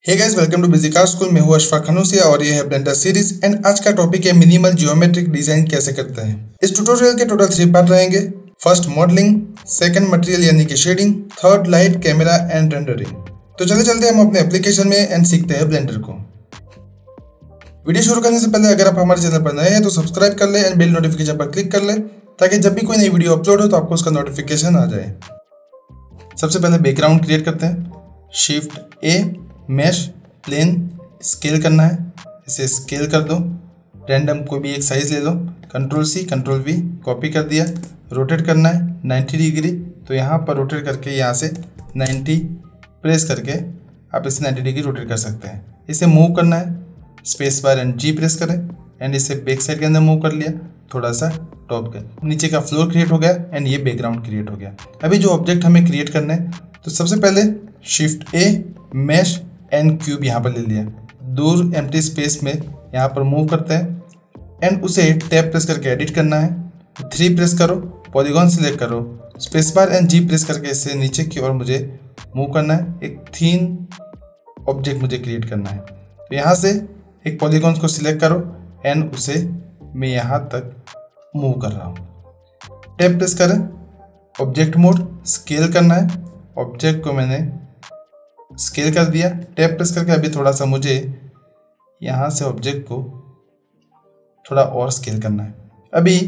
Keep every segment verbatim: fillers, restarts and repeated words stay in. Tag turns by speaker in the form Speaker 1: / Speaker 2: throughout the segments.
Speaker 1: Hey guys, welcome to basic art school. मैं हूं अशफाक खनूसिया और ये है ब्लेंडर सीरीज एंड आज का टॉपिक है मिनिमल जियोमेट्रिक डिजाइन कैसे करते हैं। इस ट्यूटोरियल के टोटल थ्री पार्ट रहेंगे। फर्स्ट मॉडलिंग, सेकंड मटेरियल यानी कि shading, third light, camera and rendering. तो चलते चलते हम अपने एप्लीकेशन में एंड सीखते हैं ब्लेंडर को। वीडियो शुरू करने से पहले अगर आप हमारे चैनल पर नए हैं तो सब्सक्राइब कर ले एंड बेल नोटिफिकेशन पर क्लिक कर ले ताकि जब भी कोई नई वीडियो अपलोड हो तो आपको उसका नोटिफिकेशन आ जाए। सबसे पहले बैकग्राउंड क्रिएट करते हैं। Shift A, mesh, plane, scale करना है, इसे स्केल कर दो। रैंडम कोई भी एक साइज ले लो, control C control V, copy कर दिया। रोटेट करना है नाइन्टी डिग्री, तो यहाँ पर रोटेट करके यहाँ से नाइन्टी प्रेस करके आप इसे नाइन्टी डिग्री रोटेट कर सकते हैं। इसे मूव करना है, space bar and G press करें एंड इसे बैक साइड के अंदर मूव कर लिया, थोड़ा सा टॉप कर। नीचे का फ्लोर क्रिएट हो गया एंड ये बैकग्राउंड क्रिएट हो गया। अभी जो ऑब्जेक्ट हमें क्रिएट करना है तो सबसे पहले shift A, mesh and cube यहाँ पर ले लिया। दूर एम्प्टी स्पेस में यहाँ पर मूव करते हैं एंड उसे टैब प्रेस करके एडिट करना है। थ्री प्रेस करो, पॉलीगॉन सिलेक्ट करो, space bar and G press करके इसे नीचे की ओर मुझे मूव करना है। एक थीन ऑब्जेक्ट मुझे क्रिएट करना है, तो यहाँ से एक पॉलीगॉन को सिलेक्ट करो एंड उसे मैं यहाँ तक मूव कर रहा हूँ। टैब प्रेस करें, ऑब्जेक्ट मोड, स्केल करना है। ऑब्जेक्ट को मैंने स्केल कर दिया। टैब प्रेस करके अभी थोड़ा सा मुझे यहाँ से ऑब्जेक्ट को थोड़ा और स्केल करना है। अभी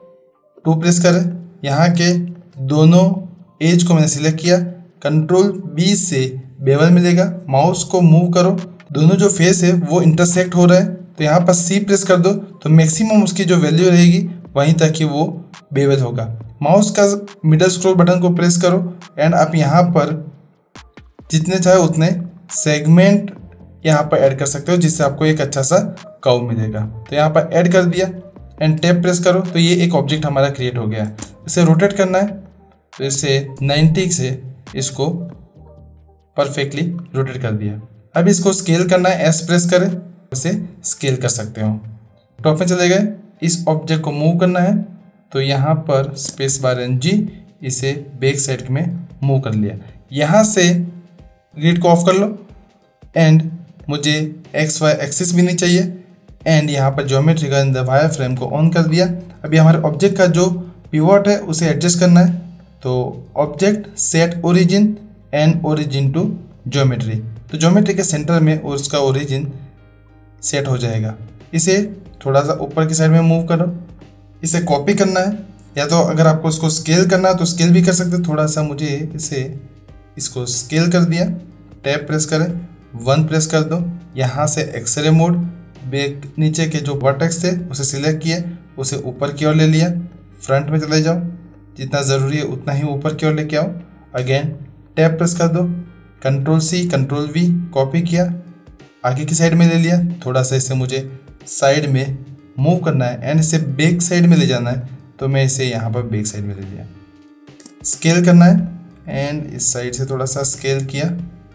Speaker 1: टू प्रेस करें, यहाँ के दोनों एज को मैंने सिलेक्ट किया। कंट्रोल बी से बेवल मिलेगा, माउस को मूव करो, दोनों जो फेस है वो इंटरसेक्ट हो रहा है, तो यहाँ पर सी प्रेस कर दो तो मैक्सिमम उसकी जो वैल्यू रहेगी वहीं तक ही वो बेवल होगा। माउस का मिडल स्क्रॉल बटन को प्रेस करो एंड आप यहाँ पर जितने चाहे उतने सेगमेंट यहाँ पर ऐड कर सकते हो जिससे आपको एक अच्छा सा कर्व मिलेगा। तो यहाँ पर ऐड कर दिया एंड टैब प्रेस करो तो ये एक ऑब्जेक्ट हमारा क्रिएट हो गया। इसे रोटेट करना है, तो इसे नाइन्टी से इसको परफेक्टली रोटेट कर दिया। अब इसको स्केल करना है, एस प्रेस करें, इसे स्केल कर सकते हो। टॉप में चले गए, इस ऑब्जेक्ट को मूव करना है तो यहाँ पर स्पेस बार एंड जी, इसे बैक साइड में मूव कर लिया। यहाँ से ग्रिड को ऑफ कर लो एंड मुझे एक्स वाई एक्सिस भी नहीं चाहिए एंड यहाँ पर ज्योमेट्री का इन द वायर फ्रेम को ऑन कर दिया। अभी हमारे ऑब्जेक्ट का जो पिवट है उसे एडजस्ट करना है, तो object set origin and origin to geometry, तो ज्योमेट्री के सेंटर में और उसका ओरिजिन सेट हो जाएगा। इसे थोड़ा सा ऊपर की साइड में मूव करो। इसे कॉपी करना है, या तो अगर आपको उसको स्केल करना है तो स्केल भी कर सकते। थोड़ा सा मुझे इसे इसको स्केल कर दिया। टैब प्रेस करें, वन प्रेस कर दो। यहाँ से एक्सरे मोड, बैक नीचे के जो वर्टेक्स थे उसे सिलेक्ट किए, उसे ऊपर की ओर ले लिया। फ्रंट में चले जाओ, जितना ज़रूरी है उतना ही ऊपर की ओर लेके आओ। अगेन टैब प्रेस कर दो, control C control V, copy किया, आगे की साइड में ले लिया। थोड़ा सा इसे मुझे साइड में मूव करना है एंड इसे बैक साइड में ले जाना है, तो मैं इसे यहाँ पर बैक साइड में ले लिया। स्केल करना है एंड इस साइड से थोड़ा सा स्केल किया,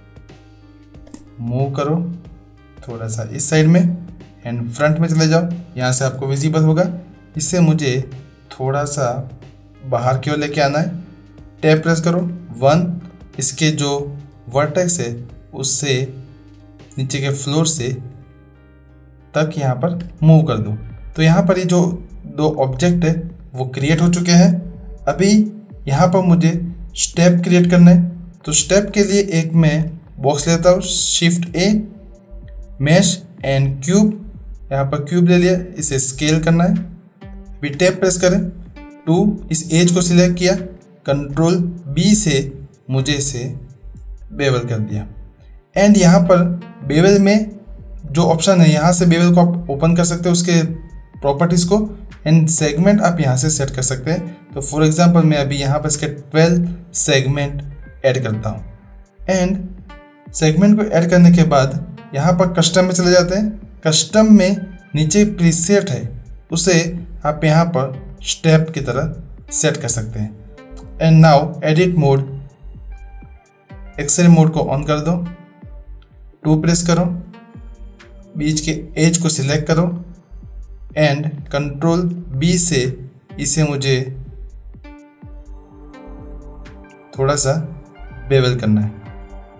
Speaker 1: मूव करो थोड़ा सा इस साइड में एंड फ्रंट में चले जाओ। यहाँ से आपको विजिबल होगा। इससे मुझे थोड़ा सा बाहर की ओर लेके आना है। टैब प्रेस करो, वन, इसके जो वर्टेक्स है उससे नीचे के फ्लोर से तक यहाँ पर मूव कर दो। तो यहाँ पर ये जो दो ऑब्जेक्ट है वो क्रिएट हो चुके हैं। अभी यहाँ पर मुझे स्टेप क्रिएट करना है, तो स्टेप के लिए एक मैं बॉक्स लेता हूँ। Shift A, mesh and cube, यहाँ पर क्यूब ले लिया, इसे स्केल करना है। अभी टैब प्रेस करें, टू, इस एज को सिलेक्ट किया, कंट्रोल बी से मुझे इसे बेवल कर दिया एंड यहाँ पर बेवल में जो ऑप्शन है यहाँ से बेवल को आप ओपन कर सकते हो, उसके प्रॉपर्टीज़ को, एंड सेगमेंट आप यहाँ से सेट कर सकते हैं। तो फॉर एग्जांपल मैं अभी यहाँ पर इसके ट्वेल्व सेगमेंट ऐड करता हूँ एंड सेगमेंट को ऐड करने के बाद यहाँ पर कस्टम में चले जाते हैं। कस्टम में नीचे प्रीसेट है, उसे आप यहाँ पर स्टेप की तरह सेट कर सकते हैं। And now edit mode, X-ray mode को ऑन कर दो, टू प्रेस करो, बीच के एज को सिलेक्ट करो एंड कंट्रोल बी से इसे मुझे थोड़ा सा बेवल करना है।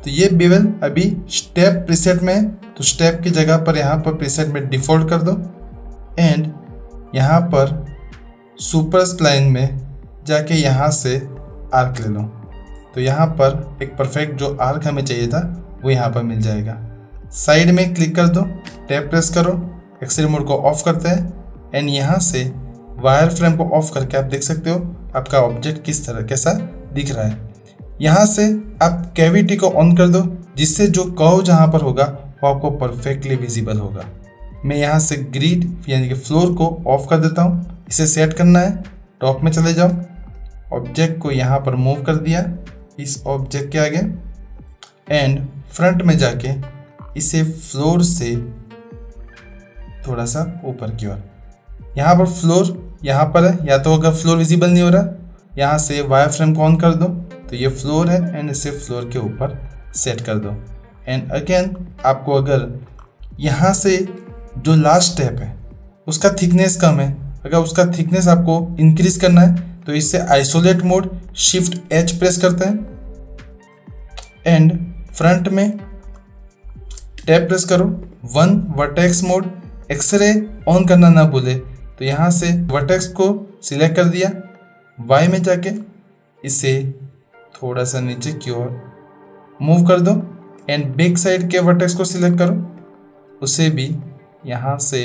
Speaker 1: तो ये बेवल अभी स्टेप प्रीसेट में है, तो स्टेप की जगह पर यहाँ पर प्रीसेट में डिफ़ॉल्ट कर दो एंड यहाँ पर सुपर स्प्लाइन में जाके यहाँ से आर्क ले लो। तो यहाँ पर एक परफेक्ट जो आर्क हमें चाहिए था वो यहाँ पर मिल जाएगा। साइड में क्लिक कर दो, टैब प्रेस करो, एक्सरे मोड को ऑफ करते हैं एंड यहाँ से वायर फ्रेम को ऑफ करके आप देख सकते हो आपका ऑब्जेक्ट किस तरह कैसा दिख रहा है। यहाँ से आप कैविटी को ऑन कर दो जिससे जो कर्व जहाँ पर होगा वो आपको परफेक्टली विजिबल होगा। मैं यहाँ से ग्रिड यानी कि फ्लोर को ऑफ कर देता हूँ। इसे सेट करना है, टॉप में चले जाओ, ऑब्जेक्ट को यहाँ पर मूव कर दिया इस ऑब्जेक्ट के आगे एंड फ्रंट में जाके इसे फ्लोर से थोड़ा सा ऊपर की ओर, यहाँ पर फ्लोर यहाँ पर है, या तो अगर फ्लोर विजिबल नहीं हो रहा यहाँ से वायर फ्रेम को ऑन कर दो तो ये फ्लोर है एंड इसे फ्लोर के ऊपर सेट कर दो। एंड अगेन आपको अगर यहाँ से जो लास्ट स्टेप है उसका थिकनेस कम है, अगर उसका थिकनेस आपको इंक्रीज करना है तो इससे isolate mode shift H press करते हैं एंड फ्रंट में टैब प्रेस करो, one vertex mode, X-ray on करना ना भूले तो यहाँ से वर्टेक्स को सिलेक्ट कर दिया, वाई में जाके इसे थोड़ा सा नीचे की ओर मूव कर दो एंड बैक साइड के वर्टेक्स को सिलेक्ट करो, उसे भी यहाँ से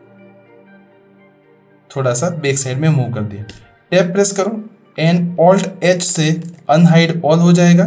Speaker 1: थोड़ा सा बैक साइड में मूव कर दिया। टैब प्रेस करो एंड ऑल्ट एच से अनहाइड ऑल हो जाएगा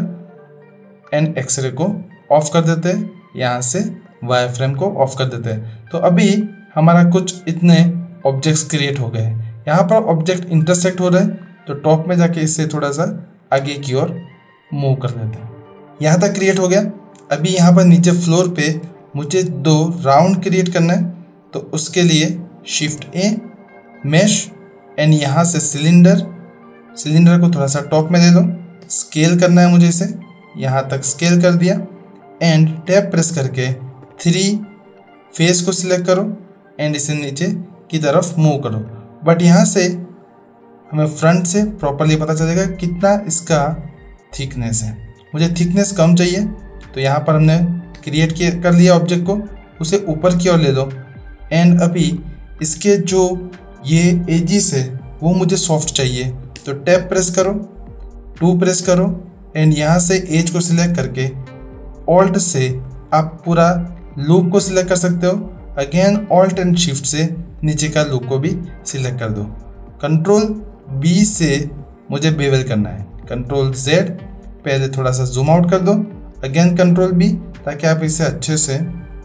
Speaker 1: एंड एक्सरे को ऑफ कर देते हैं, यहाँ से वायर फ्रेम को ऑफ कर देते हैं। तो अभी हमारा कुछ इतने ऑब्जेक्ट्स क्रिएट हो गए हैं। यहाँ पर ऑब्जेक्ट इंटरसेक्ट हो रहे हैं तो टॉप में जाके इससे थोड़ा सा आगे की ओर मूव कर लेते हैं। यहाँ तक क्रिएट हो गया। अभी यहाँ पर नीचे फ्लोर पे मुझे दो राउंड क्रिएट करना है तो उसके लिए शिफ्ट ए, मैश एंड यहाँ से सिलेंडर सिलेंडर को थोड़ा सा टॉप में ले लो, स्केल करना है मुझे, इसे यहाँ तक स्केल कर दिया एंड टैब प्रेस करके थ्री फेस को सिलेक्ट करो एंड इसे नीचे की तरफ मूव करो। बट यहाँ से हमें फ्रंट से प्रॉपरली पता चलेगा कितना इसका थिकनेस है। मुझे थिकनेस कम चाहिए तो यहाँ पर हमने क्रिएट किया कर लिया ऑब्जेक्ट को, उसे ऊपर की ओर ले लो एंड अभी इसके जो ये एजिस है वो मुझे सॉफ्ट चाहिए तो टैब प्रेस करो, टू प्रेस करो एंड यहाँ से एज को सिलेक्ट करके ऑल्ट से आप पूरा लूप को सिलेक्ट कर सकते हो। अगेन ऑल्ट एंड शिफ्ट से नीचे का लूप को भी सिलेक्ट कर दो। कंट्रोल बी से मुझे बेवल करना है, कंट्रोल जेड पहले थोड़ा सा जूम आउट कर दो, अगेन कंट्रोल बी ताकि आप इसे अच्छे से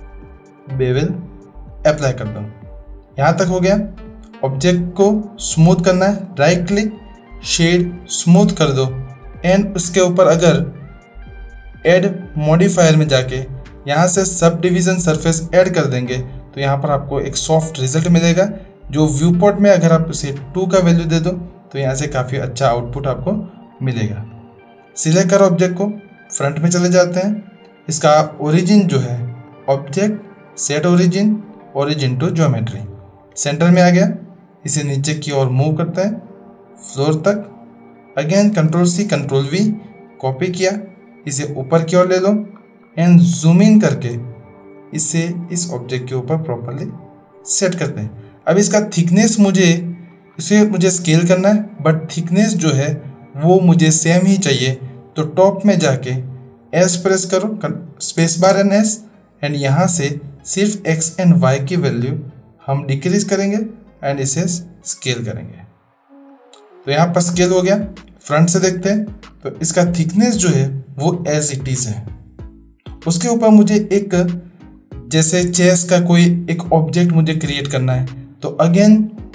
Speaker 1: बेवल अप्लाई कर दो। यहाँ तक हो गया। ऑब्जेक्ट को स्मूथ करना है, राइट क्लिक शेड स्मूथ कर दो एंड उसके ऊपर अगर ऐड मॉडिफायर में जाके यहाँ से सब डिवीजन सरफेस ऐड कर देंगे तो यहाँ पर आपको एक सॉफ्ट रिजल्ट मिलेगा। जो व्यू पोर्ट में अगर आप उसे टू का वैल्यू दे दो तो यहाँ से काफ़ी अच्छा आउटपुट आपको मिलेगा। सिलेक्ट करो ऑब्जेक्ट को, फ्रंट में चले जाते हैं। इसका ओरिजिन जो है object set origin origin to geometry centre में आ गया। इसे नीचे की ओर मूव करते हैं फ्लोर तक, again control C control V copy किया, इसे ऊपर की ओर ले लो एंड जूम इन करके इसे इस ऑब्जेक्ट के ऊपर प्रॉपरली सेट करते हैं। अब इसका थिकनेस मुझे इसे मुझे स्केल करना है बट थिकनेस जो है वो मुझे सेम ही चाहिए तो टॉप में जाके एस प्रेस करो, space bar and S and यहाँ से सिर्फ एक्स एंड वाई की वैल्यू हम डिक्रीज करेंगे एंड इसे स्केल करेंगे। तो यहाँ पर स्केल हो गया। फ्रंट से देखते हैं तो इसका थिकनेस जो है वो एज इट इज है। उसके ऊपर मुझे एक जैसे चेस का कोई एक ऑब्जेक्ट मुझे क्रिएट करना है तो again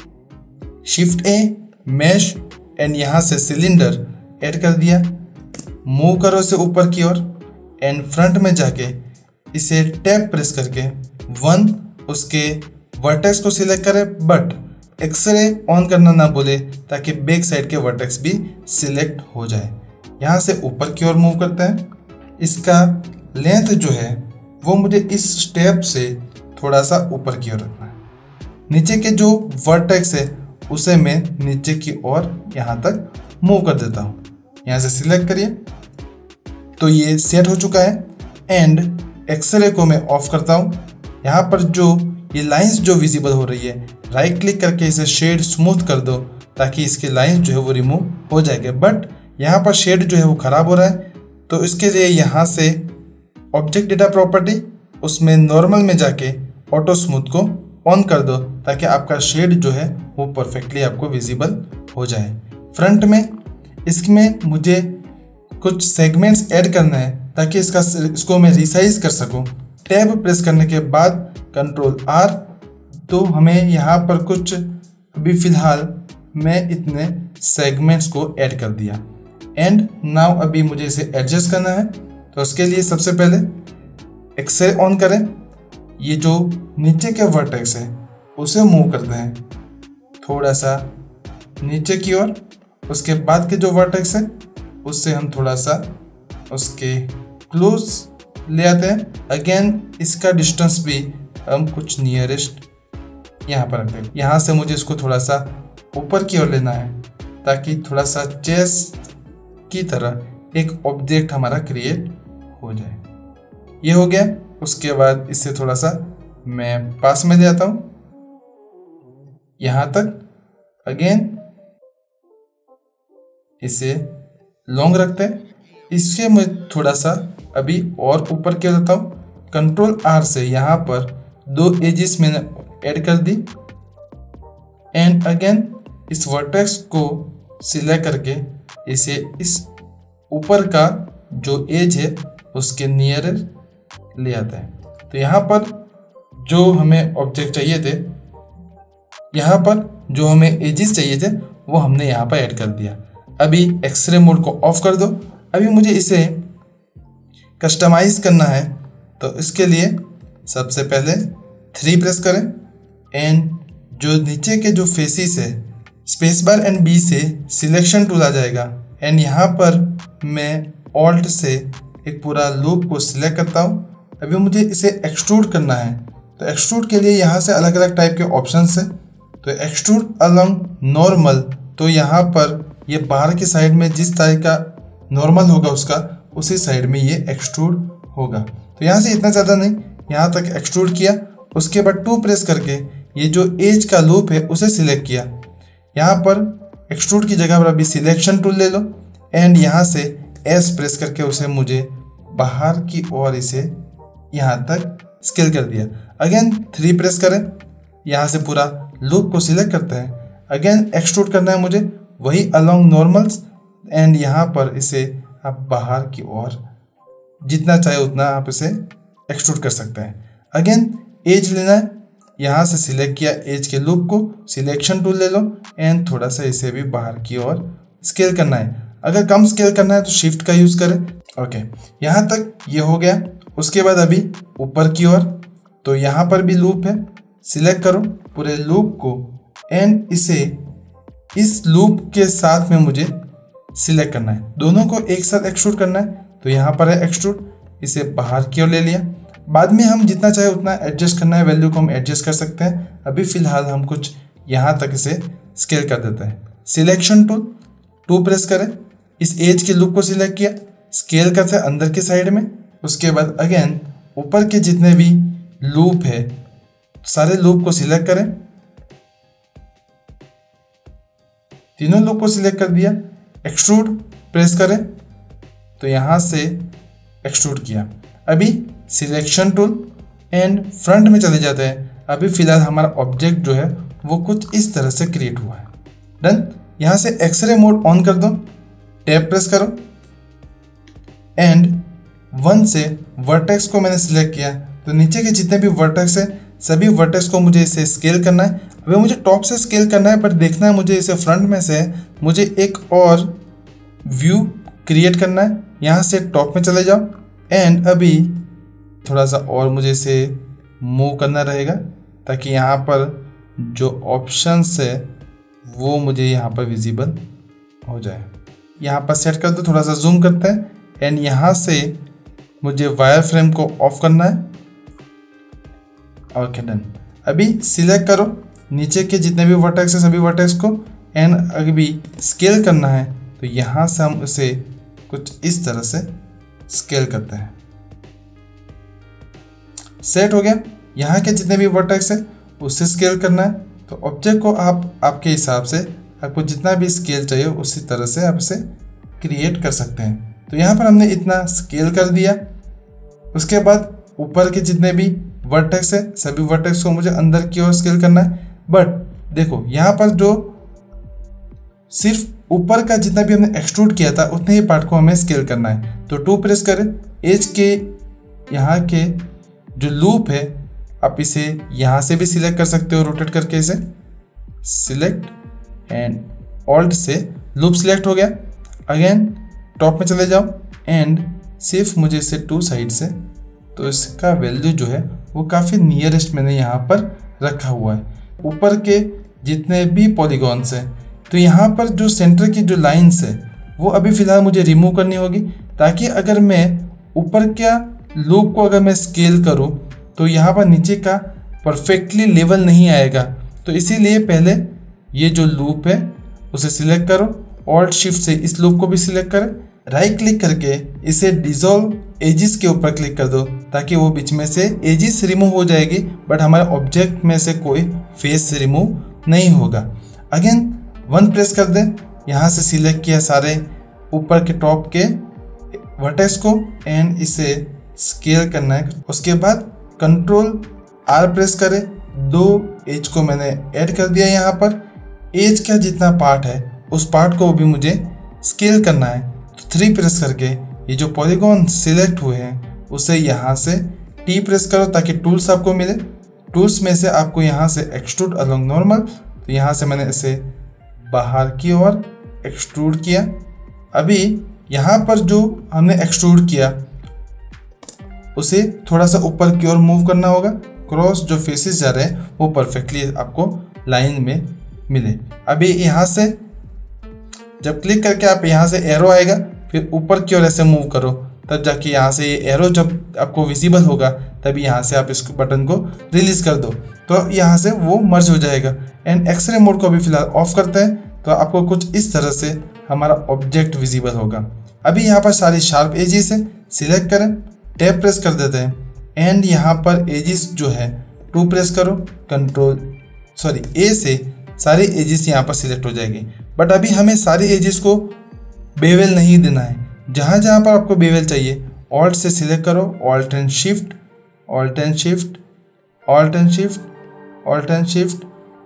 Speaker 1: shift A, mesh and यहाँ से सिलेंडर ऐड कर दिया, मूव करो इसे ऊपर की ओर एंड फ्रंट में जाके इसे टैब प्रेस करके वन उसके वर्टेक्स को सिलेक्ट करें बट एक्सरे ऑन करना ना भूले ताकि बैक साइड के वर्टेक्स भी सिलेक्ट हो जाए। यहाँ से ऊपर की ओर मूव करते हैं। इसका लेंथ जो है वो मुझे इस स्टेप से थोड़ा सा ऊपर की ओर रखना है। नीचे के जो वर्टेक्स है उसे मैं नीचे की ओर यहाँ तक मूव कर देता हूँ। यहाँ से सिलेक्ट करिए तो ये सेट हो चुका है। एंड एक्सरे को मैं ऑफ करता हूँ। यहाँ पर जो ये लाइंस जो विजिबल हो रही है, राइट क्लिक करके इसे शेड स्मूथ कर दो ताकि इसकी लाइंस जो है वो रिमूव हो जाएगा। बट यहाँ पर शेड जो है वो ख़राब हो रहा है, तो इसके लिए यहाँ से ऑब्जेक्ट डेटा प्रॉपर्टी, उसमें नॉर्मल में जाके ऑटो स्मूथ को ऑन कर दो ताकि आपका शेड जो है वो परफेक्टली आपको विजिबल हो जाए। फ्रंट में इसमें मुझे कुछ सेगमेंट्स ऐड करना है ताकि इसका इसको मैं रिसाइज कर सकूं। टैब प्रेस करने के बाद कंट्रोल आर, तो हमें यहाँ पर कुछ अभी फ़िलहाल मैं इतने सेगमेंट्स को ऐड कर दिया। एंड नाउ अभी मुझे इसे एडजस्ट करना है, तो उसके लिए सबसे पहले एक्सरे ऑन करें। ये जो नीचे के वर्टेक्स है उसे मूव करते हैं थोड़ा सा नीचे की ओर। उसके बाद के जो वर्टेक्स है उससे हम थोड़ा सा उसके क्लोज ले आते हैं। अगेन इसका डिस्टेंस भी हम कुछ नियरेस्ट यहाँ पर रखते हैं। यहाँ से मुझे इसको थोड़ा सा ऊपर की ओर लेना है ताकि थोड़ा सा चेस्ट की तरह एक ऑब्जेक्ट हमारा क्रिएट हो जाए। ये हो गया। उसके बाद इससे थोड़ा सा मैं पास में ले आता हूँ यहाँ तक। अगेन इसे लॉन्ग रखते हैं। इसके मैं थोड़ा सा अभी और ऊपर के देता हूँ। कंट्रोल आर से यहाँ पर दो एजिस मैंने ऐड कर दी। एंड अगेन इस वर्टेक्स को सिलेक्ट करके इसे इस ऊपर का जो एज है उसके नियर ले आता है। तो यहाँ पर जो हमें ऑब्जेक्ट चाहिए थे, यहाँ पर जो हमें एजिस चाहिए थे वो हमने यहाँ पर ऐड कर दिया। अभी एक्सरे मोड को ऑफ कर दो। अभी मुझे इसे कस्टमाइज करना है, तो इसके लिए सबसे पहले थ्री प्रेस करें। एंड जो नीचे के जो फेसिस है, स्पेस बार एंड बी से सिलेक्शन टूल आ जाएगा। एंड यहाँ पर मैं ऑल्ट से एक पूरा लूप को सिलेक्ट करता हूँ। अभी मुझे इसे एक्सट्रूड करना है, तो एक्सट्रूड के लिए यहाँ से अलग अलग टाइप के ऑप्शंस है। तो एक्सट्रूड अलोंग नॉर्मल, तो यहाँ पर ये बाहर की साइड में जिस तरह का नॉर्मल होगा उसका उसी साइड में ये एक्सट्रूड होगा। तो यहाँ से इतना ज़्यादा नहीं, यहाँ तक एक्सट्रूड किया। उसके बाद टू प्रेस करके ये जो एज का लूप है उसे सिलेक्ट किया। यहाँ पर एक्सट्रूड की जगह पर अभी सिलेक्शन टूल ले लो। एंड यहाँ से एस प्रेस करके उसे मुझे बाहर की ओर इसे यहाँ तक स्केल कर दिया। अगेन थ्री प्रेस करें, यहाँ से पूरा लूप को सिलेक्ट करते हैं। अगेन एक्सट्रूड करना है मुझे, वही अलोंग नॉर्मल्स। एंड यहाँ पर इसे आप बाहर की ओर जितना चाहे उतना आप इसे एक्सट्रूड कर सकते हैं। अगेन एज लेना है, यहाँ से सिलेक्ट किया एज के लूप को, सिलेक्शन टूल ले लो। एंड थोड़ा सा इसे भी बाहर की ओर स्केल करना है। अगर कम स्केल करना है तो शिफ्ट का यूज़ करें। ओके, यहाँ तक ये हो गया। उसके बाद अभी ऊपर की ओर, तो यहाँ पर भी लूप है, सिलेक्ट करो पूरे लूप को। एंड इसे इस लूप के साथ में मुझे सिलेक्ट करना है, दोनों को एक साथ एक्सट्रूड करना है। तो यहाँ पर है एक्सट्रूड, इसे बाहर की ओर ले लिया। बाद में हम जितना चाहे उतना एडजस्ट करना है, वैल्यू को हम एडजस्ट कर सकते हैं। अभी फ़िलहाल हम कुछ यहाँ तक इसे स्केल कर देते हैं। सिलेक्शन टूल टू प्रेस करें, इस एज के लूप को सिलेक्ट किया, स्केल करते हैं अंदर के साइड में। उसके बाद अगेन ऊपर के जितने भी लूप है सारे लूप को सिलेक्ट करें, तीनों लूप को सिलेक्ट कर दिया। एक्सट्रूड प्रेस करें, तो यहाँ से एक्सट्रूड किया। अभी सिलेक्शन टूल एंड फ्रंट में चले जाते हैं। अभी फिलहाल हमारा ऑब्जेक्ट जो है वो कुछ इस तरह से क्रिएट हुआ है। डन। यहाँ से एक्सरे मोड ऑन कर दो, टैब प्रेस करो। एंड वन से वर्टेक्स को मैंने सिलेक्ट किया, तो नीचे के जितने भी वर्टेक्स है सभी वर्टेक्स को मुझे इसे स्केल करना है। अभी मुझे टॉप से स्केल करना है, पर देखना है मुझे इसे फ्रंट में से मुझे एक और व्यू क्रिएट करना है। यहाँ से टॉप में चले जाओ। एंड अभी थोड़ा सा और मुझे इसे मूव करना रहेगा ताकि यहाँ पर जो ऑप्शंस है वो मुझे यहाँ पर विजिबल हो जाए। यहाँ पर सेट कर दो, थोड़ा सा जूम करते हैं। एंड यहाँ से मुझे वायर फ्रेम को ऑफ करना है। Okay, done. अभी सिलेक्ट करो नीचे के जितने भी वर्टेक्स है सभी वर्टेक्स को। एंड अभी स्केल करना है, तो यहाँ से हम उसे कुछ इस तरह से स्केल करते हैं। सेट हो गया। यहाँ के जितने भी वर्टेक्स है उससे स्केल करना है। तो ऑब्जेक्ट को आप आपके हिसाब से आपको जितना भी स्केल चाहिए उसी तरह से आप इसे क्रिएट कर सकते हैं। तो यहाँ पर हमने इतना स्केल कर दिया। उसके बाद ऊपर के जितने भी वर्टेक्स है सभी वर्टेक्स को मुझे अंदर की ओर स्केल करना है। बट देखो यहाँ पर जो सिर्फ ऊपर का जितना भी हमने एक्सट्रूड किया था उतने ही पार्ट को हमें स्केल करना है। तो टू प्रेस करें। एज के यहाँ के जो लूप है आप इसे यहाँ से भी सिलेक्ट कर सकते हो, रोटेट करके इसे सिलेक्ट एंड ऑल्ट से लूप सिलेक्ट हो गया। अगेन टॉप में चले जाओ एंड सिर्फ मुझे इसे टू साइड से, तो इसका वैल्यू जो है वो काफ़ी नियरेस्ट मैंने यहाँ पर रखा हुआ है। ऊपर के जितने भी पॉलीगॉन्स हैं तो यहाँ पर जो सेंटर की जो लाइंस है वो अभी फ़िलहाल मुझे रिमूव करनी होगी, ताकि अगर मैं ऊपर क्या लूप को अगर मैं स्केल करूँ तो यहाँ पर नीचे का परफेक्टली लेवल नहीं आएगा। तो इसीलिए पहले ये जो लूप है उसे सिलेक्ट करो, ऑल्ट शिफ्ट से इस लूप को भी सिलेक्ट करें, राइट क्लिक करके इसे डिसॉल्व एजिस के ऊपर क्लिक कर दो ताकि वो बीच में से एजिस रिमूव हो जाएगी, बट हमारे ऑब्जेक्ट में से कोई फेस रिमूव नहीं होगा। अगेन वन प्रेस कर दें। यहाँ से सिलेक्ट किया सारे ऊपर के टॉप के वर्टेक्स को एंड इसे स्केल करना है। उसके बाद कंट्रोल आर प्रेस करें। दो एज को मैंने ऐड कर दिया। यहाँ पर एज का जितना पार्ट है उस पार्ट को भी मुझे स्केल करना है। तो थ्री प्रेस करके ये जो पॉलीगॉन सिलेक्ट हुए हैं उसे यहाँ से टी प्रेस करो ताकि टूल्स आपको मिले। टूल्स में से आपको यहाँ से एक्सट्रूड अलोंग नॉर्मल, तो यहाँ से मैंने इसे बाहर की ओर एक्सट्रूड किया। अभी यहाँ पर जो हमने एक्सट्रूड किया उसे थोड़ा सा ऊपर की ओर मूव करना होगा। क्रॉस जो फेसेस जा रहे हैं वो परफेक्टली आपको लाइन में मिले। अभी यहाँ से जब क्लिक करके आप यहाँ से एरो आएगा, फिर ऊपर की ओर ऐसे मूव करो, तब जाके यहाँ से ये एरो जब आपको विजिबल होगा तभी यहाँ से आप इस बटन को रिलीज कर दो, तो यहाँ से वो मर्ज हो जाएगा। एंड एक्सरे मोड को भी फिलहाल ऑफ करते हैं तो आपको कुछ इस तरह से हमारा ऑब्जेक्ट विजिबल होगा। अभी यहाँ पर सारी शार्प एजिस है, सिलेक्ट करें, टैब प्रेस कर देते हैं एंड यहाँ पर एजिस जो है टू प्रेस करो, कंट्रोल सॉरी ए से सारी एजिस यहाँ पर सिलेक्ट हो जाएगी। बट अभी हमें सारी एजिस को बेवल नहीं देना है। जहाँ जहाँ पर आपको बेवल चाहिए ऑल्ट से सिलेक्ट करो, alt and shift, alt and shift, alt and shift, alt and shift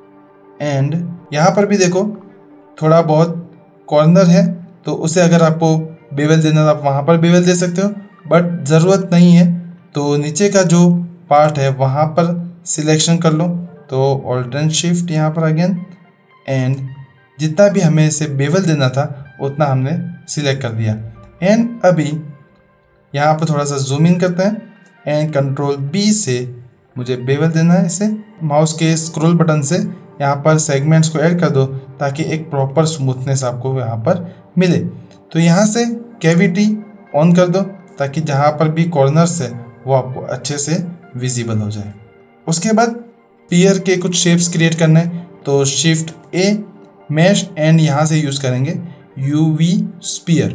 Speaker 1: and यहाँ पर भी देखो थोड़ा बहुत कॉर्नर है तो उसे अगर आपको बेवल देना तो आप वहाँ पर बेवल दे सकते हो, बट ज़रूरत नहीं है। तो नीचे का जो पार्ट है वहाँ पर सिलेक्शन कर लो, तो ऑल्ट एंड शिफ्ट यहाँ पर अगेन एंड जितना भी हमें इसे बेवल देना था उतना हमने सिलेक्ट कर दिया। एंड अभी यहाँ पर थोड़ा सा जूम इन करते हैं एंड कंट्रोल बी से मुझे बेवल देना है। इसे माउस के स्क्रॉल बटन से यहाँ पर सेगमेंट्स को ऐड कर दो ताकि एक प्रॉपर स्मूथनेस आपको यहाँ पर मिले। तो यहाँ से कैविटी ऑन कर दो ताकि जहाँ पर भी कॉर्नर्स है वो आपको अच्छे से विजिबल हो जाए। उसके बाद स्फीयर के कुछ शेप्स क्रिएट करना है, तो शिफ्ट ए मैश एंड यहाँ से यूज़ करेंगे यूवी स्फीयर।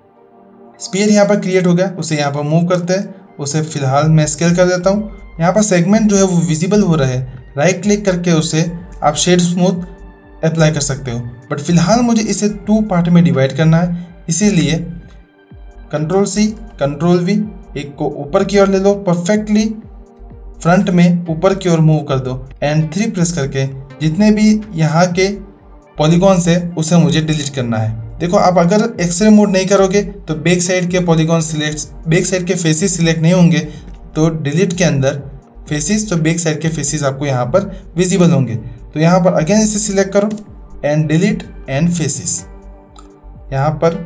Speaker 1: स्फीयर यहाँ पर क्रिएट हो गया, उसे यहाँ पर मूव करते हैं। उसे फिलहाल मैं स्केल कर देता हूँ। यहाँ पर सेगमेंट जो है वो विजिबल हो रहा है, राइट क्लिक करके उसे आप शेड स्मूथ अप्लाई कर सकते हो। बट फिलहाल मुझे इसे टू पार्ट में डिवाइड करना है, इसीलिए कंट्रोल सी कंट्रोल वी, एक को ऊपर की ओर ले लो, परफेक्टली फ्रंट में ऊपर की ओर मूव कर दो एंड थ्री प्रेस करके जितने भी यहाँ के पॉलीगॉन्स है उसे मुझे डिलीट करना है। देखो आप अगर एक्सरे मोड नहीं करोगे तो बैक साइड के पॉलीगॉन सिलेक्ट बैक साइड के फेसेस सिलेक्ट नहीं होंगे, तो डिलीट के अंदर फेसेस तो बैक साइड के फेसेस आपको यहाँ पर विजिबल होंगे। तो यहाँ पर अगेन इसे सिलेक्ट करो एंड डिलीट एंड फेसेस। यहाँ पर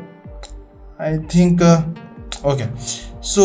Speaker 1: I think okay, so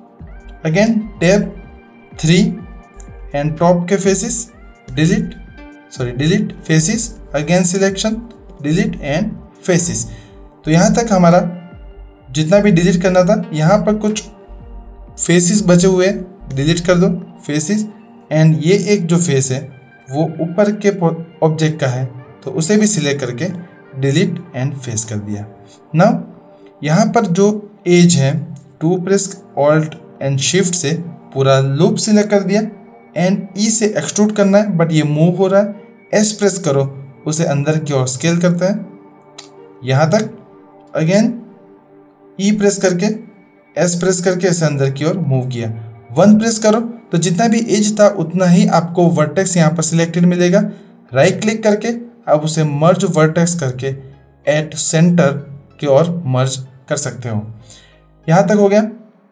Speaker 1: again tab three and top के faces delete sorry delete faces, again selection delete and faces. तो यहाँ तक हमारा जितना भी डिलीट करना था, यहाँ पर कुछ फेसेस बचे हुए हैं, डिलीट कर दो फेसेस। एंड ये एक जो फेस है वो ऊपर के ऑब्जेक्ट का है तो उसे भी सिलेक्ट करके डिलीट एंड फेस कर दिया। नाउ यहाँ पर जो एज है two press alt and shift से पूरा लूप सिलेक्ट कर दिया एंड ई से एक्सट्रूड करना है बट ये मूव हो रहा है। एस प्रेस करो, उसे अंदर की ओर स्केल करते हैं यहाँ तक। अगेन ई प्रेस करके एस प्रेस करके इसे अंदर की ओर मूव किया। वन प्रेस करो तो जितना भी एज था उतना ही आपको वर्टेक्स यहाँ पर सिलेक्टेड मिलेगा। राइट क्लिक करके आप उसे मर्ज वर्टेक्स करके एट सेंटर की ओर मर्ज कर सकते हो। यहाँ तक हो गया।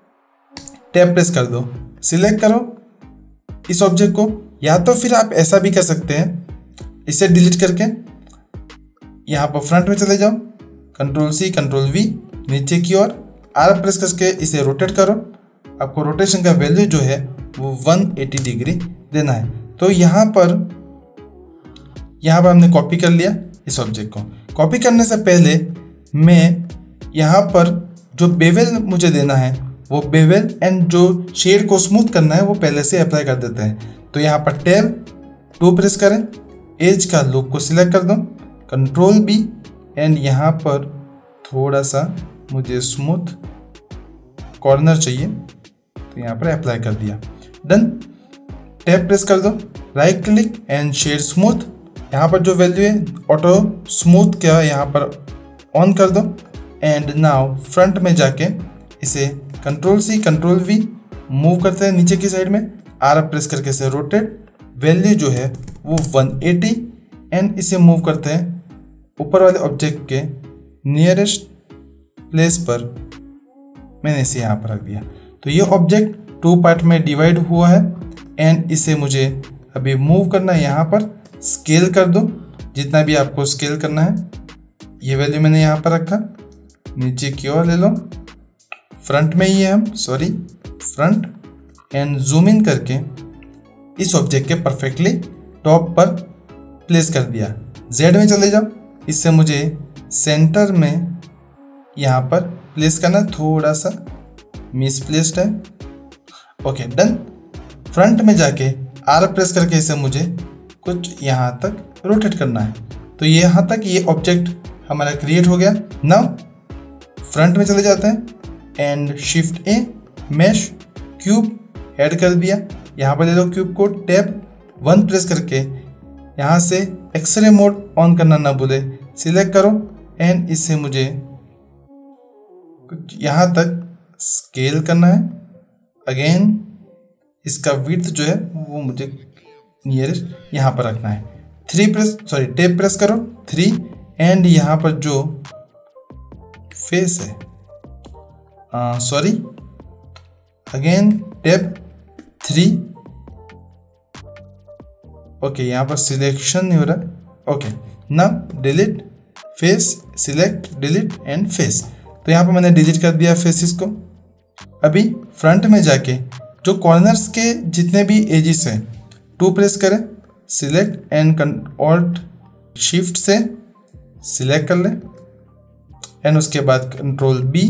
Speaker 1: टैब प्रेस कर दो, सिलेक्ट करो इस ऑब्जेक्ट को, या तो फिर आप ऐसा भी कर सकते हैं, इसे डिलीट करके यहाँ पर फ्रंट में चले जाओ, कंट्रोल सी कंट्रोल वी, नीचे की ओर आर प्रेस करके इसे रोटेट करो। आपको रोटेशन का वैल्यू जो है वो वन एटी डिग्री देना है। तो यहाँ पर यहाँ पर हमने कॉपी कर लिया इस ऑब्जेक्ट को। कॉपी करने से पहले मैं यहाँ पर जो बेवल मुझे देना है वो बेवल एंड जो शेड को स्मूथ करना है वो पहले से अप्लाई कर देते हैं। तो यहाँ पर टैब टू प्रेस करें, एज का लूप को सिलेक्ट कर दो, कंट्रोल बी एंड यहाँ पर थोड़ा सा मुझे स्मूथ कॉर्नर चाहिए तो यहाँ पर अप्लाई कर दिया, डन। टैब प्रेस कर दो, right click and shade smooth. यहाँ पर जो वैल्यू है ऑटो स्मूथ क्या यहाँ पर ऑन कर दो एंड नाउ फ्रंट में जाके इसे control C control V move करते हैं नीचे की साइड में, आर प्रेस करके इसे रोटेट, वैल्यू जो है वो वन एटी एंड इसे मूव करते हैं ऊपर वाले ऑब्जेक्ट के नियरेस्ट प्लेस पर। मैंने इसे यहाँ पर रख दिया। तो ये ऑब्जेक्ट टू पार्ट में डिवाइड हुआ है एंड इसे मुझे अभी मूव करना है। यहाँ पर स्केल कर दो जितना भी आपको स्केल करना है। ये वैल्यू मैंने यहाँ पर रखा, नीचे की ओर ले लो, फ्रंट में ही है हम, sorry front, and zoom in करके इस ऑब्जेक्ट के परफेक्टली टॉप पर प्लेस कर दिया। जेड में चले जाओ, इससे मुझे सेंटर में यहाँ पर प्लेस करना, थोड़ा सा मिसप्लेस्ड है। Okay done. फ्रंट में जाके आर प्रेस करके इसे मुझे कुछ यहाँ तक रोटेट करना है। तो ये यहाँ तक ये ऑब्जेक्ट हमारा क्रिएट हो गया। नाउ फ्रंट में चले जाते हैं and shift A mesh cube add कर दिया। यहाँ पर ले लो क्यूब को, टैब वन प्रेस करके यहाँ से एक्सरे मोड ऑन करना ना भूले, सिलेक्ट करो एंड इससे मुझे कुछ यहाँ तक स्केल करना है। अगेन इसका विड्थ जो है वो मुझे नियरेस्ट यहाँ पर रखना है। Three press sorry tab press करो, थ्री, एंड यहाँ पर जो फेस है sorry again tab three. Okay यहाँ पर सिलेक्शन नहीं हो रहा। Okay now delete face, select delete and face. तो यहाँ पर मैंने डिलीट कर दिया फेसेस को। अभी फ्रंट में जाके जो कॉर्नर्स के जितने भी एजेस हैं टू प्रेस करें, सिलेक्ट एंड ऑल्ट शिफ्ट से सिलेक्ट कर लें एंड उसके बाद कंट्रोल बी,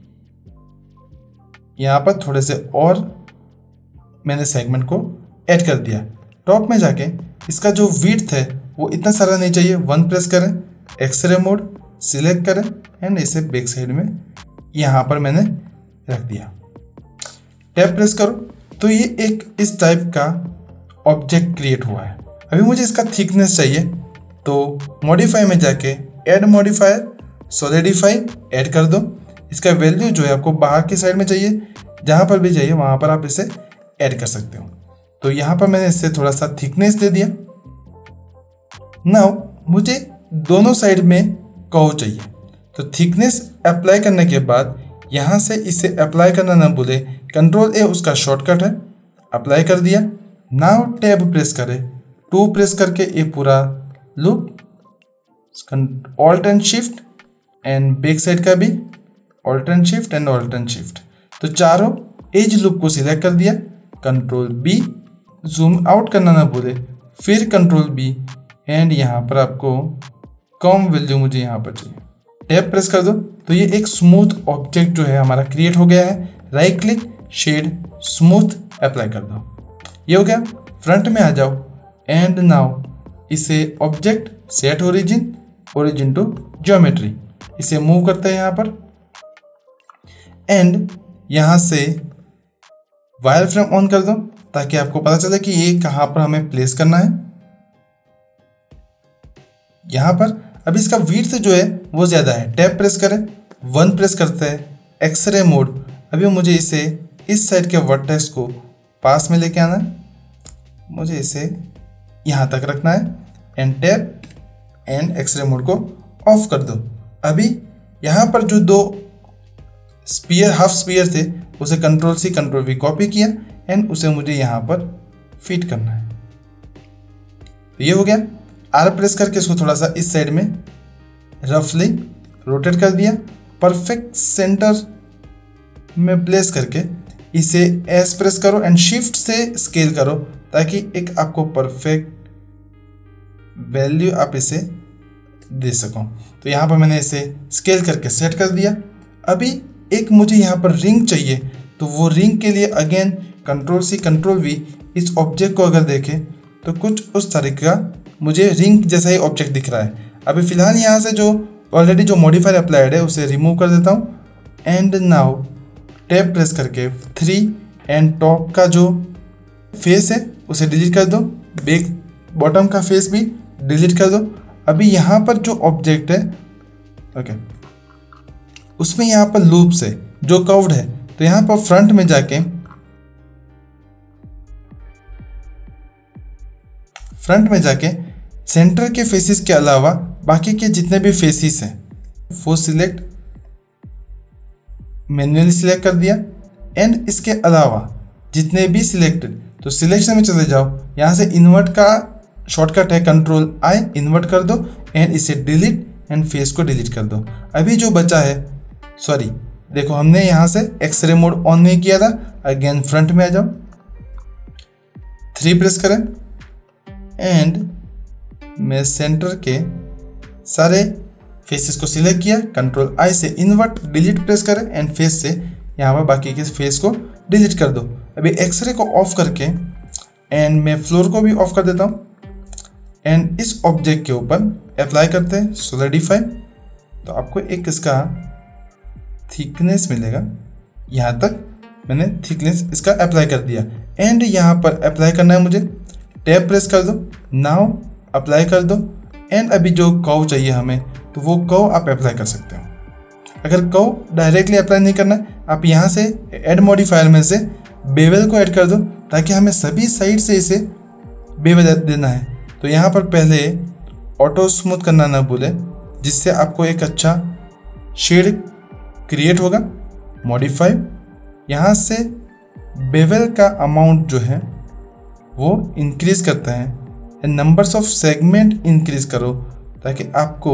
Speaker 1: यहाँ पर थोड़े से और मैंने सेगमेंट को ऐड कर दिया। टॉप में जाके इसका जो विड्थ है वो इतना सारा नहीं चाहिए, वन प्रेस करें, एक्सरे मोड सिलेक्ट करें एंड इसे बैक साइड में यहाँ पर मैंने रख दिया। टैब प्रेस करो तो ये एक इस टाइप का ऑब्जेक्ट क्रिएट हुआ है। अभी मुझे इसका थिकनेस चाहिए तो मॉडिफाई में जाके ऐड मॉडिफायर सॉलिडिफाई ऐड कर दो। इसका वैल्यू जो है आपको बाहर की साइड में चाहिए, जहाँ पर भी चाहिए वहाँ पर आप इसे ऐड कर सकते हो। तो यहाँ पर मैंने इससे थोड़ा सा थिकनेस दे दिया। नाउ मुझे दोनों साइड में कर्व चाहिए, तो थिकनेस अप्लाई करने के बाद यहाँ से इसे अप्लाई करना ना भूले, कंट्रोल ए उसका शॉर्टकट है, अप्लाई कर दिया। नाउ टैब प्रेस करें, टू प्रेस करके ये पूरा loop, alt and shift and back side का भी alt and shift and alt and shift. तो चारों एज लूप को सिलेक्ट कर दिया, कंट्रोल बी, जूम आउट करना ना भूले, फिर कंट्रोल बी एंड यहाँ पर आपको कम वैल्यू मुझे यहाँ पर चाहिए, टैब प्रेस कर दो। तो ये एक स्मूथ ऑब्जेक्ट जो है हमारा क्रिएट हो गया है। Right click, shade smooth apply कर दो, ये हो गया। फ्रंट में आ जाओ एंड नाउ इसे object set origin, origin to geometry, इसे मूव करते हैं यहाँ पर एंड यहाँ से वायर फ्रेम ऑन कर दो ताकि आपको पता चले कि ये कहाँ पर हमें प्लेस करना है। यहाँ पर अब इसका विड्थ जो है वो ज़्यादा है, टैब प्रेस करें, वन प्रेस करते हैं, एक्सरे मोड। अभी मुझे इसे इस साइड के वर्टेक्स को पास में लेके आना है, मुझे इसे यहाँ तक रखना है and tab and x-ray mode को ऑफ कर दो। अभी यहाँ पर जो दो स्पीयर हाफ स्पीयर थे उसे control C control V copy किया एंड उसे मुझे यहाँ पर फिट करना है। तो ये हो गया। आर प्रेस करके इसको थोड़ा सा इस साइड में रफली रोटेट कर दिया, परफेक्ट सेंटर में प्लेस करके इसे एस प्रेस करो एंड शिफ्ट से स्केल करो ताकि एक आपको परफेक्ट वैल्यू आप इसे दे सको। तो यहाँ पर मैंने इसे स्केल करके सेट कर दिया। अभी एक मुझे यहाँ पर रिंग चाहिए, तो वो रिंग के लिए again control C control V, इस ऑब्जेक्ट को अगर देखें तो कुछ उस तरीके का मुझे रिंग जैसा ही ऑब्जेक्ट दिख रहा है। अभी फिलहाल यहाँ से जो ऑलरेडी जो मॉडिफायर अप्लाइड है उसे रिमूव कर देता हूँ एंड नाउ टैब प्रेस करके थ्री एंड टॉप का जो फेस है उसे डिलीट कर दो, बैक बॉटम का फेस भी डिलीट कर दो। अभी यहाँ पर जो ऑब्जेक्ट है ओके उसमें यहाँ पर लूप्स है जो कर्व्ड है, तो यहाँ पर फ्रंट में जाके फ्रंट में जाके सेंटर के फेसेस के अलावा बाकी के जितने भी फेसेस हैं वो सिलेक्ट मैन्युअली सिलेक्ट कर दिया एंड इसके अलावा जितने भी सिलेक्टेड, तो सिलेक्शन में चले जाओ, यहाँ से इन्वर्ट का शॉर्टकट है कंट्रोल आई, इन्वर्ट कर दो एंड इसे डिलीट एंड फेस को डिलीट कर दो। अभी जो बचा है सॉरी देखो हमने यहाँ से एक्सरे मोड ऑन नहीं किया था, अगेन फ्रंट में आ जाओ, थ्री प्रेस करें एंड मैं सेंटर के सारे फेसेस को सिलेक्ट किया, कंट्रोल आई से इन्वर्ट डिलीट प्रेस करें एंड फेस से यहाँ पर बाकी के फेस को डिलीट कर दो। अभी एक्सरे को ऑफ करके एंड मैं फ्लोर को भी ऑफ कर देता हूँ एंड इस ऑब्जेक्ट के ऊपर अप्लाई करते हैं सॉलिडिफाई, तो आपको एक इसका थिकनेस मिलेगा। यहाँ तक मैंने थिकनेस इसका अप्लाई कर दिया एंड यहाँ पर अप्लाई करना है मुझे, टैब प्रेस कर दो, नाउ अप्लाई कर दो एंड अभी जो कर्व चाहिए हमें तो वो कर्व आप अप्लाई कर सकते हो। अगर कर्व डायरेक्टली अप्लाई नहीं करना है, आप यहाँ से ऐड मॉडिफायर में से बेवल को ऐड कर दो ताकि हमें सभी साइड से इसे बेवल देना है। तो यहाँ पर पहले ऑटो स्मूथ करना ना भूले, जिससे आपको एक अच्छा शेड क्रिएट होगा। मॉडिफाई, यहाँ से बेवल का अमाउंट जो है वो इंक्रीज करता है and numbers of segment increase करो ताकि आपको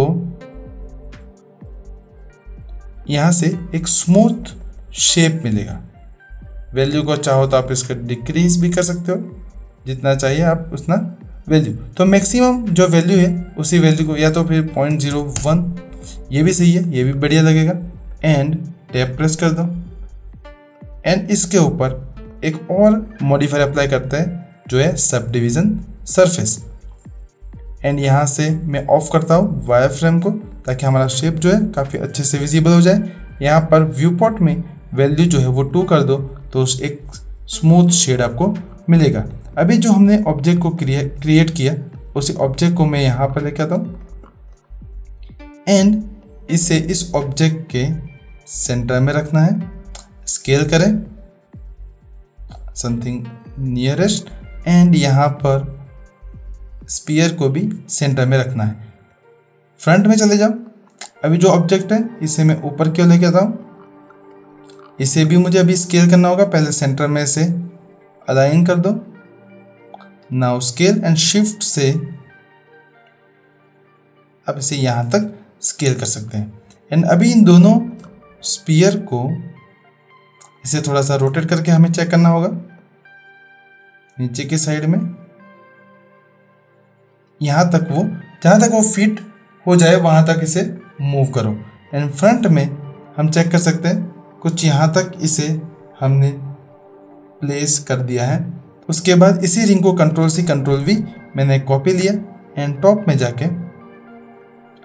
Speaker 1: यहाँ से एक स्मूथ शेप मिलेगा। वैल्यू को चाहो तो आप इसका डिक्रीज भी कर सकते हो, जितना चाहिए आप उतना वैल्यू। तो मैक्सिमम जो वैल्यू है उसी वैल्यू को, या तो फिर पॉइंट जीरो वन, ये भी सही है, ये भी बढ़िया लगेगा एंड टैब प्रेस कर दो एंड इसके ऊपर एक और मॉडिफायर अप्लाई करते हैं जो है सब डिवीजन सरफेस एंड यहाँ से मैं ऑफ करता हूँ वायर फ्रेम को ताकि हमारा शेप जो है काफ़ी अच्छे से विजिबल हो जाए। यहाँ पर व्यू पॉट में वैल्यू जो है वो टू कर दो तो एक स्मूथ शेड आपको मिलेगा। अभी जो हमने ऑब्जेक्ट को क्रिएट किया उसी ऑब्जेक्ट को मैं यहाँ पर लेके आता हूँ एंड इसे इस ऑब्जेक्ट के सेंटर में रखना है। स्केल करें समथिंग नियरेस्ट एंड यहाँ पर स्पीयर को भी सेंटर में रखना है। फ्रंट में चले जाओ। अभी जो ऑब्जेक्ट है इसे मैं ऊपर क्यों लेके आता हूँ, इसे भी मुझे अभी स्केल करना होगा। पहले सेंटर में इसे अलाइन कर दो, नाउ स्केल एंड शिफ्ट से अब इसे यहाँ तक स्केल कर सकते हैं एंड अभी इन दोनों स्पीयर को इसे थोड़ा सा रोटेट करके हमें चेक करना होगा नीचे की साइड में, यहाँ तक वो जहाँ तक वो फिट हो जाए वहाँ तक इसे मूव करो एंड फ्रंट में हम चेक कर सकते हैं कुछ यहाँ तक इसे हमने प्लेस कर दिया है। उसके बाद इसी रिंग को कंट्रोल सी कंट्रोल वी मैंने कॉपी लिया एंड टॉप में जाके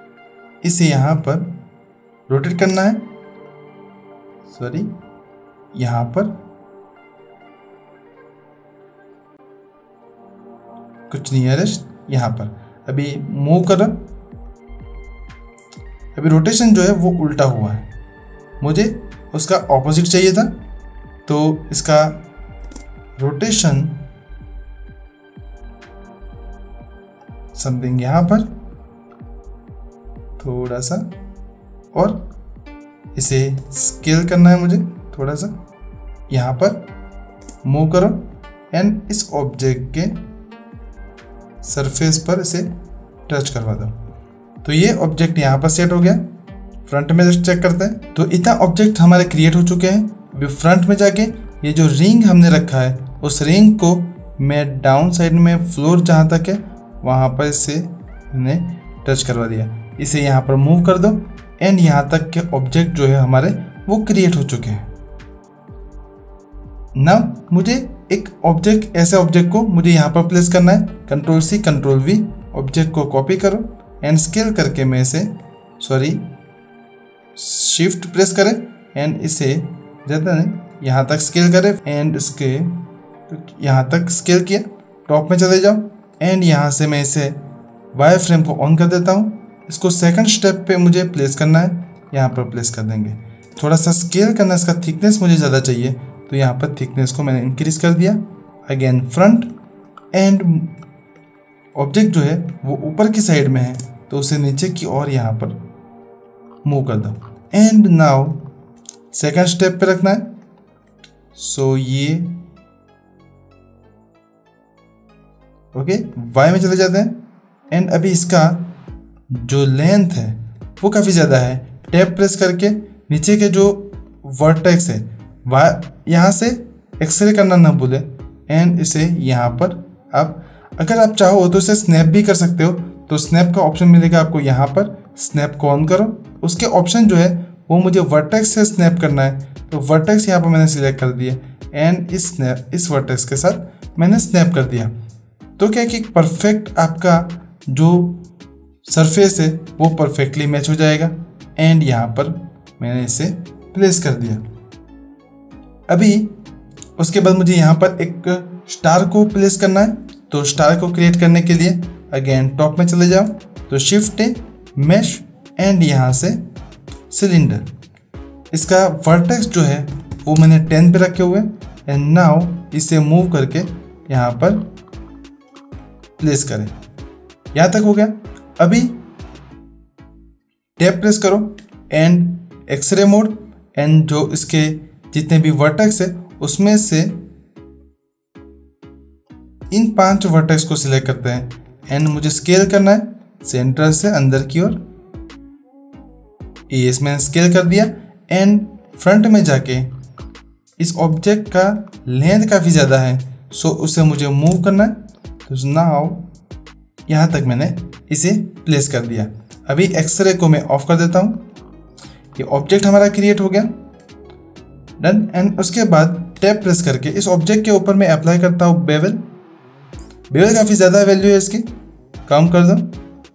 Speaker 1: इसे यहाँ पर रोटेट करना है, सॉरी यहाँ पर कुछ नियरेस्ट यहाँ पर। अभी मूव करो, अभी रोटेशन जो है वो उल्टा हुआ है, मुझे उसका ऑपोजिट चाहिए था, तो इसका रोटेशन समथिंग यहाँ पर थोड़ा सा, और इसे स्केल करना है मुझे थोड़ा सा, यहाँ पर मूव करो एंड इस ऑब्जेक्ट के सरफेस पर इसे टच करवा दो। तो ये ऑब्जेक्ट यहाँ पर सेट हो गया। फ्रंट में जस्ट चेक करते हैं, तो इतना ऑब्जेक्ट हमारे क्रिएट हो चुके हैं। अभी फ्रंट में जाके ये जो रिंग हमने रखा है उस रिंग को मैं डाउन साइड में फ्लोर जहाँ तक है वहाँ पर इसे मैंने टच करवा दिया। इसे यहाँ पर मूव कर दो एंड यहाँ तक के ऑब्जेक्ट जो है हमारे वो क्रिएट हो चुके हैं। नाउ मुझे एक ऑब्जेक्ट, ऐसे ऑब्जेक्ट को मुझे यहाँ पर प्लेस करना है। Control C control V, object को कॉपी करो एंड स्केल करके मैं इसे, सॉरी शिफ्ट प्रेस करें एंड इसे ज़्यादा नहीं यहाँ तक स्केल करें एंड इसके यहाँ तक स्केल किया। टॉप में चले जाओ एंड यहाँ से मैं इसे वायर फ्रेम को ऑन कर देता हूँ। इसको सेकंड स्टेप पे मुझे प्लेस करना है, यहाँ पर प्लेस कर देंगे। थोड़ा सा स्केल करना, इसका थिकनेस मुझे ज़्यादा चाहिए तो यहाँ पर थिकनेस को मैंने इंक्रीज कर दिया। अगेन फ्रंट एंड ऑब्जेक्ट जो है वो ऊपर की साइड में है तो उसे नीचे की ओर यहाँ पर मूव कर दो एंड नाउ सेकंड स्टेप पे रखना है। सो ये ओके वाई में चले जाते हैं एंड अभी इसका जो लेंथ है वो काफ़ी ज़्यादा है। टैप प्रेस करके नीचे के जो वर्टेक्स है वह यहाँ से एक्सरे करना ना भूले एंड इसे यहाँ पर आप, अगर आप चाहो तो इसे स्नैप भी कर सकते हो, तो स्नैप का ऑप्शन मिलेगा आपको यहाँ पर। स्नैप को ऑन करो, उसके ऑप्शन जो है वो मुझे वर्टेक्स से स्नैप करना है, तो वर्टेक्स यहाँ पर मैंने सिलेक्ट कर दिया एंड इस स्नैप इस वर्टेक्स के साथ मैंने स्नैप कर दिया। तो क्या कि परफेक्ट आपका जो सरफेस है वो परफेक्टली मैच हो जाएगा एंड यहाँ पर मैंने इसे प्लेस कर दिया। अभी उसके बाद मुझे यहाँ पर एक स्टार को प्लेस करना है, तो स्टार को क्रिएट करने के लिए अगेन टॉप में चले जाओ, तो शिफ्ट मैश एंड यहाँ से सिलेंडर। इसका वर्टेक्स जो है वो मैंने टेन पे रखे हुए एंड नाउ इसे मूव करके यहाँ पर प्लेस करें। यहाँ तक हो गया। अभी टैप प्रेस करो एंड एक्सरे मोड एंड जो इसके जितने भी वर्टेक्स है उसमें से इन पांच वर्टेक्स को सिलेक्ट करते हैं एंड मुझे स्केल करना है सेंटर से अंदर की ओर। ये मैंने स्केल कर दिया एंड फ्रंट में जाके इस ऑब्जेक्ट का लेंथ काफ़ी ज़्यादा है सो उसे मुझे मूव करना है, तो नाउ यहाँ तक मैंने इसे प्लेस कर दिया। अभी एक्सरे को मैं ऑफ कर देता हूँ। ये ऑब्जेक्ट हमारा क्रिएट हो गया, डन। एंड उसके बाद टैप प्रेस करके इस ऑब्जेक्ट के ऊपर मैं अप्लाई करता हूँ बेवल। बेवल काफ़ी ज़्यादा वैल्यू है इसकी, कम कर दो।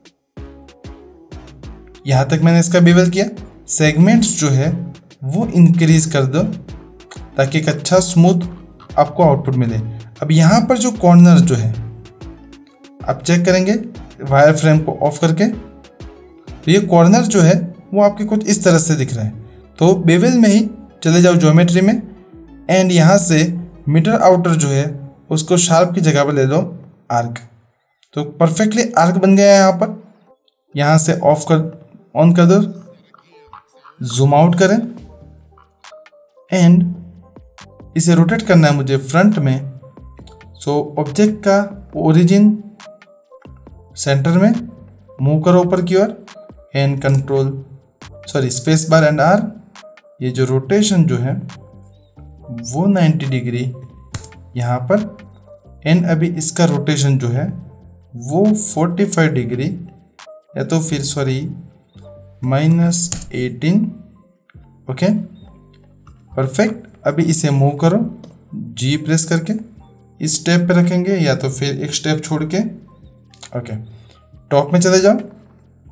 Speaker 1: यहाँ तक मैंने इसका बेवल किया। सेगमेंट्स जो है वो इंक्रीज कर दो ताकि एक अच्छा स्मूथ आपको आउटपुट मिले। अब यहाँ पर जो कॉर्नर जो है आप चेक करेंगे वायर फ्रेम को ऑफ करके, तो ये कॉर्नर जो है वो आपके कुछ इस तरह से दिख रहा है। तो बेवल में ही चले जाओ ज्योमेट्री में एंड यहाँ से मीटर आउटर जो है उसको शार्प की जगह पर ले लो आर्क। तो परफेक्टली आर्क बन गया है यहाँ पर। यहाँ से ऑफ कर ऑन कर दो, जूम आउट करें एंड इसे रोटेट करना है मुझे फ्रंट में। सो ऑब्जेक्ट का ओरिजिन सेंटर में मूव करो ऊपर की ओर and control sorry space bar and R. ये जो रोटेशन जो है वो नाइन्टी डिग्री यहाँ पर एंड अभी इसका रोटेशन जो है वो फोर्टी फाइव डिग्री या तो फिर sorry minus eighteen. Okay perfect. अभी इसे मूव करो जी प्रेस करके, इस स्टेप पे रखेंगे या तो फिर एक स्टेप छोड़ के। ओके टॉप में चले जाओ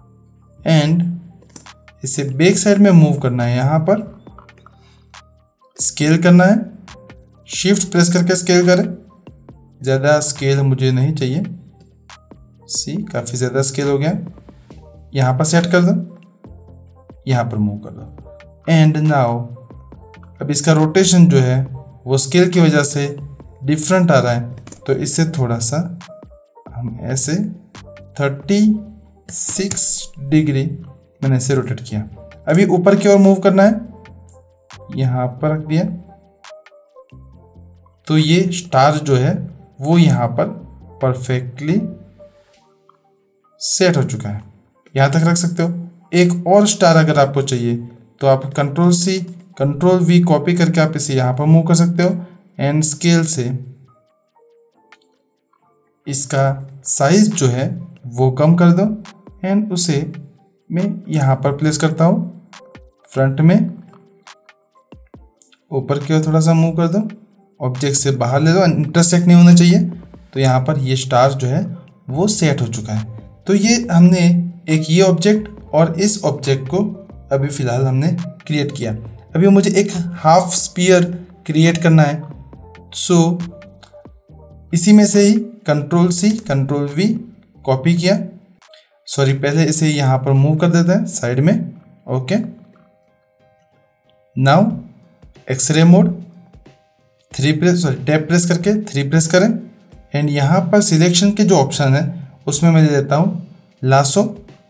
Speaker 1: एंड इसे बैक साइड में मूव करना है यहाँ पर स्केल करना है, शिफ्ट प्रेस करके स्केल करें, ज़्यादा स्केल मुझे नहीं चाहिए, सी काफ़ी ज़्यादा स्केल हो गया। यहाँ पर सेट कर दो, यहाँ पर मूव कर दो एंड नाउ अब इसका रोटेशन जो है वो स्केल की वजह से डिफरेंट आ रहा है, तो इससे थोड़ा सा हम ऐसे छत्तीस डिग्री मैंने ऐसे रोटेट किया। अभी ऊपर की ओर मूव करना है, यहाँ पर रख दिया, तो ये स्टार जो है वो यहाँ पर परफेक्टली सेट हो चुका है। यहाँ तक रख सकते हो। एक और स्टार अगर आपको चाहिए तो आप control C control V copy करके आप इसे यहाँ पर मूव कर सकते हो एंड स्केल से इसका साइज जो है वो कम कर दो एंड उसे मैं यहाँ पर प्लेस करता हूँ फ्रंट में। ऊपर की ओर थोड़ा सा मूव कर दो, ऑब्जेक्ट से बाहर ले दो, इंटरसेक्ट नहीं होना चाहिए। तो यहाँ पर ये स्टार जो है वो सेट हो चुका है। तो ये हमने एक ये ऑब्जेक्ट और इस ऑब्जेक्ट को अभी फ़िलहाल हमने क्रिएट किया। अभी मुझे एक हाफ स्पीयर क्रिएट करना है, सो इसी में से ही control C control V copy किया। सॉरी, पहले इसे यहाँ पर मूव कर देते हैं साइड में। Okay, now x-ray mode three press sorry tap press करके थ्री प्रेस करें एंड यहाँ पर सिलेक्शन के जो ऑप्शन है उसमें मैं ले लेता हूँ लासो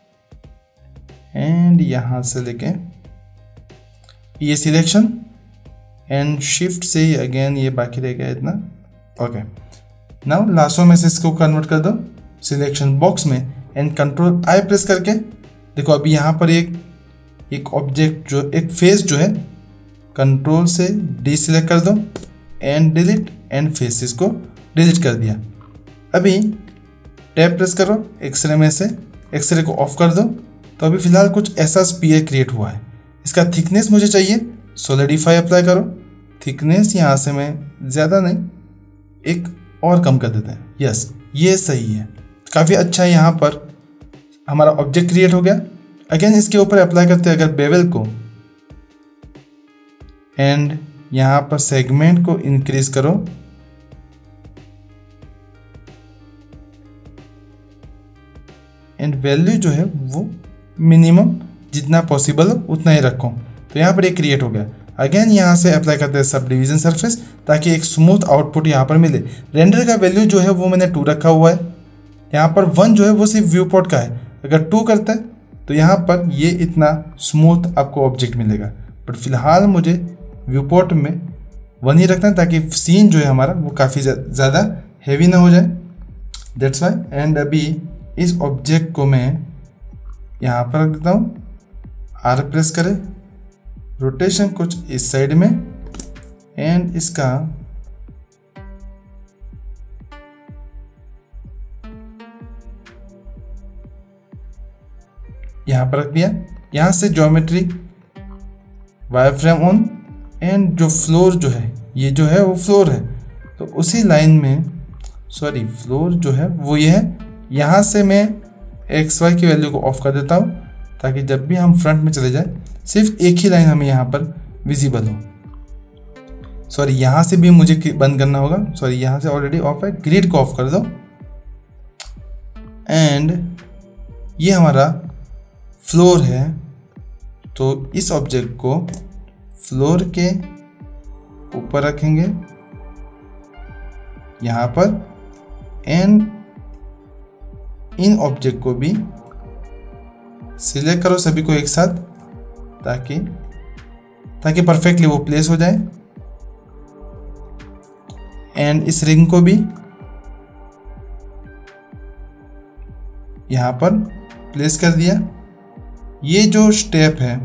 Speaker 1: एंड यहाँ से लेके ये सिलेक्शन एंड शिफ्ट से ही अगेन ये बाकी रह गया इतना। ओके, नाउ लासो में से इसको कन्वर्ट कर दो सिलेक्शन बॉक्स में एंड कंट्रोल आई प्रेस करके देखो अभी यहाँ पर एक एक ऑब्जेक्ट जो एक फेस जो है कंट्रोल से डी सिलेक्ट कर दो एंड डिलीट एंड फेसेस को डिलीट कर दिया। अभी टैप प्रेस करो एक्सरे में से, एक्सरे को ऑफ कर दो। तो अभी फ़िलहाल कुछ ऐसा स्पीयर क्रिएट हुआ है। इसका थिकनेस मुझे चाहिए, सॉलिडिफाई अप्लाई करो। थिकनेस यहाँ से मैं ज़्यादा नहीं, एक और कम कर देते हैं। यस, ये सही है, काफ़ी अच्छा है। यहाँ पर हमारा ऑब्जेक्ट क्रिएट हो गया। अगेन इसके ऊपर अप्लाई करते हैं अगर बेवल को एंड यहाँ पर सेगमेंट को इंक्रीज करो एंड वैल्यू जो है वो मिनिमम जितना पॉसिबल हो उतना ही रखो। तो यहाँ पर एक क्रिएट हो गया। अगेन यहाँ से अप्लाई करते हैं सब डिवीजन सरफेस ताकि एक स्मूथ आउटपुट यहाँ पर मिले। रेंडर का वैल्यू जो है वो मैंने टू रखा हुआ है। यहाँ पर वन जो है वो सिर्फ व्यू पोर्ट का है। अगर टू करते हैं तो यहाँ पर ये इतना स्मूथ आपको ऑब्जेक्ट मिलेगा, बट फिलहाल मुझे व्यू पोर्ट में वन ही रखना है ताकि सीन जो है हमारा वो काफ़ी ज़्यादा हैवी ना हो जाए, दैट्स वाई। एंड अभी इस ऑब्जेक्ट को मैं यहाँ पर रख देता हूँ, आर प्रेस करें, रोटेशन कुछ इस साइड में एंड इसका यहाँ पर रख दिया। यहाँ से geometry wireframe on and जो फ्लोर जो है ये जो है वो फ्लोर है, तो उसी लाइन में सॉरी फ्लोर जो है वो ये है। यहाँ से मैं एक्स वाई की वैल्यू को ऑफ कर देता हूँ ताकि जब भी हम फ्रंट में चले जाए सिर्फ एक ही लाइन हमें यहाँ पर विजिबल हो। सॉरी, यहाँ से भी मुझे बंद करना होगा। सॉरी, यहाँ से ऑलरेडी ऑफ है, ग्रिड को ऑफ कर दो एंड ये हमारा फ्लोर है। तो इस ऑब्जेक्ट को फ्लोर के ऊपर रखेंगे यहाँ पर एंड इन ऑब्जेक्ट को भी सिलेक्ट करो सभी को एक साथ ताकि ताकि परफेक्टली वो प्लेस हो जाए। एंड इस रिंग को भी यहाँ पर प्लेस कर दिया। ये जो स्टेप है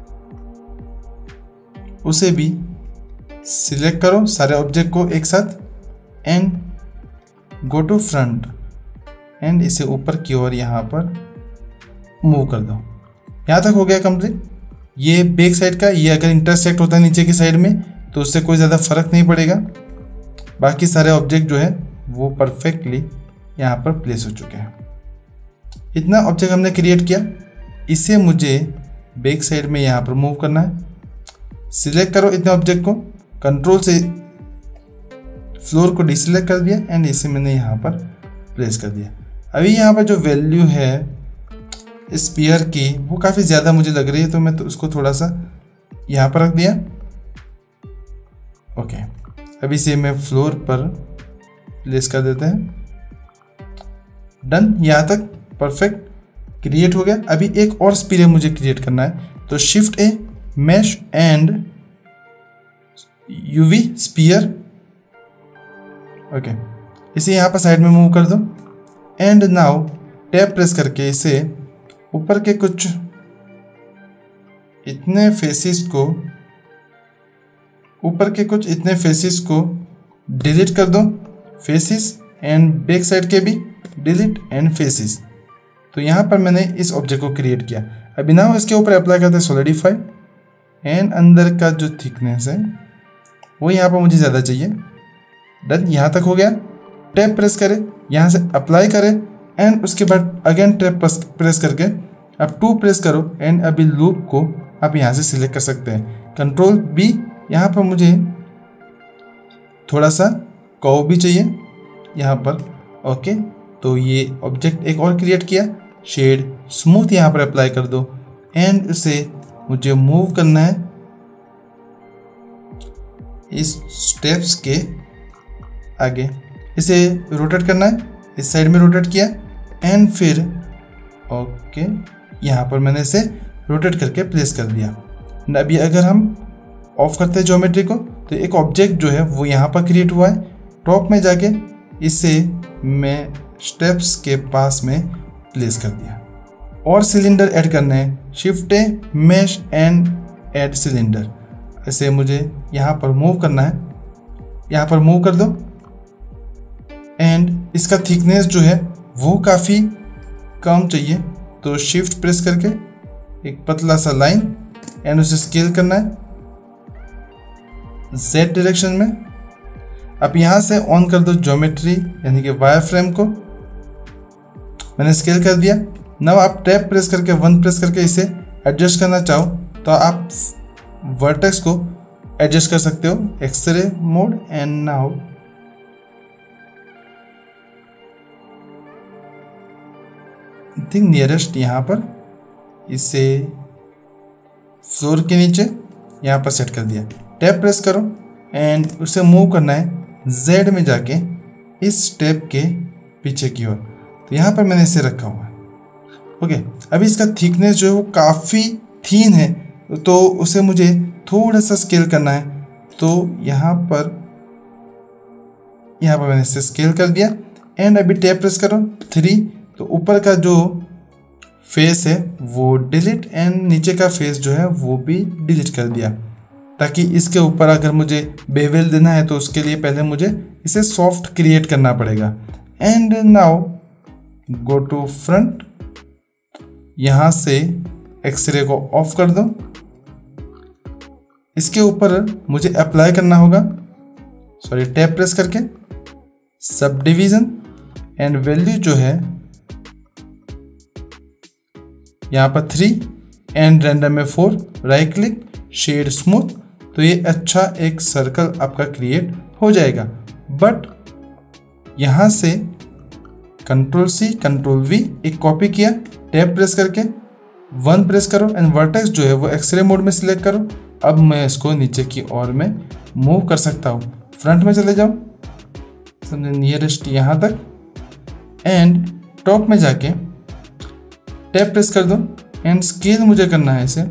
Speaker 1: उसे भी सिलेक्ट करो सारे ऑब्जेक्ट को एक साथ and go to front and इसे ऊपर की ओर यहाँ पर मूव कर दो। यहाँ तक हो गया कंप्लीट। ये बैक साइड का, ये अगर इंटरसेक्ट होता है नीचे की साइड में तो उससे कोई ज़्यादा फर्क नहीं पड़ेगा। बाकी सारे ऑब्जेक्ट जो है वो परफेक्टली यहाँ पर प्लेस हो चुके हैं। इतना ऑब्जेक्ट हमने क्रिएट किया, इसे मुझे बैक साइड में यहाँ पर मूव करना है। सिलेक्ट करो इतने ऑब्जेक्ट को कंट्रोल से फ्लोर को डिसेलेक्ट कर दिया एंड इसे मैंने यहाँ पर प्लेस कर दिया। अभी यहाँ पर जो वैल्यू है स्पीयर की वो काफ़ी ज़्यादा मुझे लग रही है, तो मैं तो उसको थोड़ा सा यहाँ पर रख दिया। ओके, अभी इसे मैं फ्लोर पर प्लेस कर देते हैं। डन, यहाँ तक परफेक्ट क्रिएट हो गया। अभी एक और स्पीयर मुझे क्रिएट करना है, तो shift A, mesh and UV sphere. Okay, इसे यहाँ पर साइड में मूव कर दो एंड नाउ टैब प्रेस करके इसे ऊपर के कुछ इतने फेसेस को ऊपर के कुछ इतने फेसेस को डिलीट कर दो, फेसेस एंड बैक साइड के भी डिलीट एंड फेसेस। तो यहाँ पर मैंने इस ऑब्जेक्ट को क्रिएट किया। अभी नाउ इसके ऊपर अप्लाई करते हैं सॉलिडिफाई एंड अंदर का जो थिकनेस है वो यहाँ पर मुझे ज़्यादा चाहिए। डन, यहाँ तक हो गया। टैब प्रेस करें, यहाँ से अप्लाई करें एंड उसके बाद अगेन टैब प्रेस करके अब टू प्रेस करो एंड अभी लूप को आप यहाँ से सिलेक्ट कर सकते हैं। कंट्रोल बी, यहाँ पर मुझे थोड़ा सा कर्व भी चाहिए यहाँ पर। ओके, तो ये ऑब्जेक्ट एक और क्रिएट किया। शेड स्मूथ यहाँ पर अप्लाई कर दो एंड इसे मुझे मूव करना है इस स्टेप्स के आगे। इसे रोटेट करना है, इस साइड में रोटेट किया एंड फिर ओके यहाँ पर मैंने इसे रोटेट करके प्लेस कर दिया। अभी अगर हम ऑफ करते हैं ज्योमेट्री को तो एक ऑब्जेक्ट जो है वो यहाँ पर क्रिएट हुआ है। टॉप में जाके इसे मैं स्टेप्स के पास में प्लेस कर दिया। और सिलेंडर ऐड करना है, shift A, mesh and add cylinder. इसे मुझे यहाँ पर मूव करना है, यहाँ पर मूव कर दो एंड इसका थिकनेस जो है वो काफ़ी कम चाहिए, तो शिफ्ट प्रेस करके एक पतला सा लाइन एंड उसे स्केल करना है जेड डायरेक्शन में। अब यहाँ से ऑन कर दो ज्योमेट्री यानी कि वायर फ्रेम को, मैंने स्केल कर दिया। नाउ आप टैब प्रेस करके वन प्रेस करके इसे एडजस्ट करना चाहो तो आप वर्टेक्स को एडजस्ट कर सकते हो, x-ray mode and now think nearest यहाँ पर इसे फ्लोर के नीचे यहाँ पर सेट कर दिया। टैब प्रेस करो एंड उसे मूव करना है जेड में जाके इस स्टेप के पीछे की ओर। तो यहाँ पर मैंने इसे रखा हुआ है। ओके, अभी इसका थिकनेस जो है वो काफ़ी थीन है, तो उसे मुझे थोड़ा सा स्केल करना है। तो यहाँ पर यहाँ पर मैंने इसे स्केल कर दिया एंड अभी टैब प्रेस करो थ्री, तो ऊपर का जो फेस है वो डिलीट एंड नीचे का फेस जो है वो भी डिलीट कर दिया, ताकि इसके ऊपर अगर मुझे बेवल देना है तो उसके लिए पहले मुझे इसे सॉफ्ट क्रिएट करना पड़ेगा। And now go to front, यहाँ से एक्सरे को ऑफ कर दो। इसके ऊपर मुझे अप्लाई करना होगा, सॉरी टैब प्रेस करके सब डिवीजन एंड वैल्यू जो है यहाँ पर थ्री एंड रेंडर में four, right click shade smooth. तो ये अच्छा एक सर्कल आपका क्रिएट हो जाएगा। बट यहाँ से कंट्रोल सी कंट्रोल वी एक कॉपी किया, टैब प्रेस करके वन प्रेस करो एंड वर्टेक्स जो है वो एक्सरे मोड में सिलेक्ट करो। अब मैं इसको नीचे की ओर में मूव कर सकता हूँ। फ्रंट में चले जाओ, समझे नियरेस्ट यहाँ तक एंड टॉप में जाके टैब प्रेस कर दो एंड स्केल मुझे करना है इसे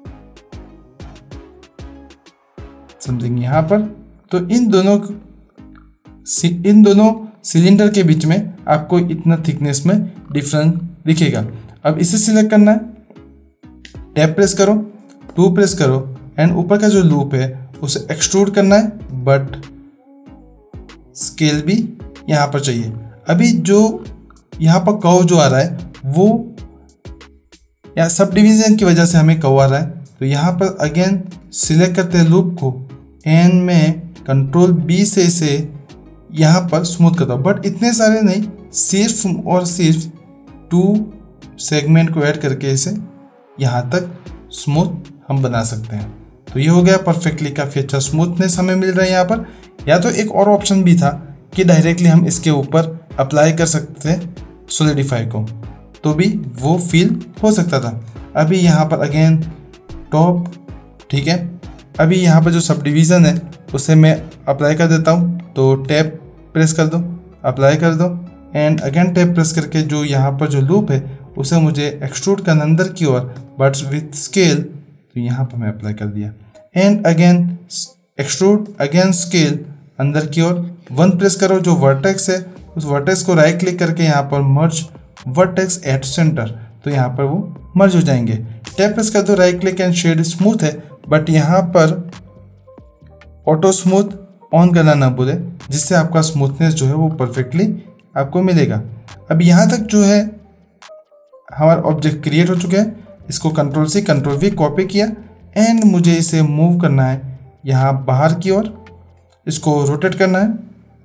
Speaker 1: समथिंग यहाँ पर। तो इन दोनों इन दोनों सिलेंडर के बीच में आपको इतना थिकनेस में डिफरेंस दिखेगा। अब इसे सिलेक्ट करना है, टैब प्रेस करो, टू प्रेस करो एंड ऊपर का जो लूप है उसे एक्सट्रूड करना है, बट स्केल भी यहाँ पर चाहिए। अभी जो यहाँ पर कर्व जो आ रहा है वो या सब डिवीजन की वजह से हमें कर्व आ रहा है। तो यहाँ पर अगेन सिलेक्ट करते हैं लूप को एंड मैं कंट्रोल बी से इसे यहाँ पर स्मूथ करता हूँ, बट इतने सारे नहीं, सिर्फ और सिर्फ टू सेगमेंट को ऐड करके इसे यहाँ तक स्मूथ हम बना सकते हैं। तो ये हो गया परफेक्टली, काफ़ी अच्छा स्मूथनेस हमें मिल रहा है यहाँ पर। या तो एक और ऑप्शन भी था कि डायरेक्टली हम इसके ऊपर अप्लाई कर सकते थे सॉलिडिफाई को, तो भी वो फील हो सकता था। अभी यहाँ पर अगेन टॉप, ठीक है। अभी यहाँ पर जो सब डिवीज़न है उसे मैं अप्लाई कर देता हूँ, तो टैप प्रेस कर दो, अप्लाई कर दो एंड अगेन टैप प्रेस करके जो यहाँ पर जो लूप है उसे मुझे एक्सट्रूड करना अंदर की ओर बट विथ स्केल, तो यहाँ पर मैं अप्लाई कर दिया and again extrude, again scale अंदर की ओर। वन प्रेस करो, जो वर्टेक्स है उस वर्टेक्स को राइट क्लिक करके यहाँ पर मर्ज वर्टेक्स एट सेंटर, तो यहाँ पर वो मर्ज हो जाएंगे। टैप प्रेस कर दो, right click and shade smooth है, बट यहाँ पर ऑटो स्मूथ ऑन करना ना भूले, जिससे आपका स्मूथनेस जो है वो परफेक्टली आपको मिलेगा। अब यहाँ तक जो है हमारा ऑब्जेक्ट क्रिएट हो चुका है। इसको control C control V copy किया एंड मुझे इसे मूव करना है यहाँ बाहर की ओर, इसको रोटेट करना है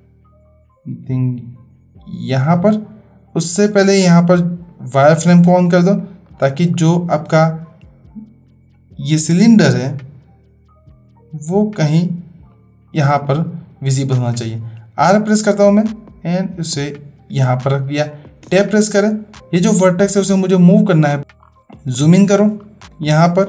Speaker 1: यहाँ पर। उससे पहले यहाँ पर वायर फ्रेम को ऑन कर दो, ताकि जो आपका ये सिलेंडर है वो कहीं यहाँ पर विजिबल होना चाहिए। आर प्रेस करता हूँ मैं एंड उसे यहाँ पर रख दिया। टैप प्रेस करें, ये जो वर्टेक्स है उसे मुझे मूव करना है। जूम इन करो यहाँ पर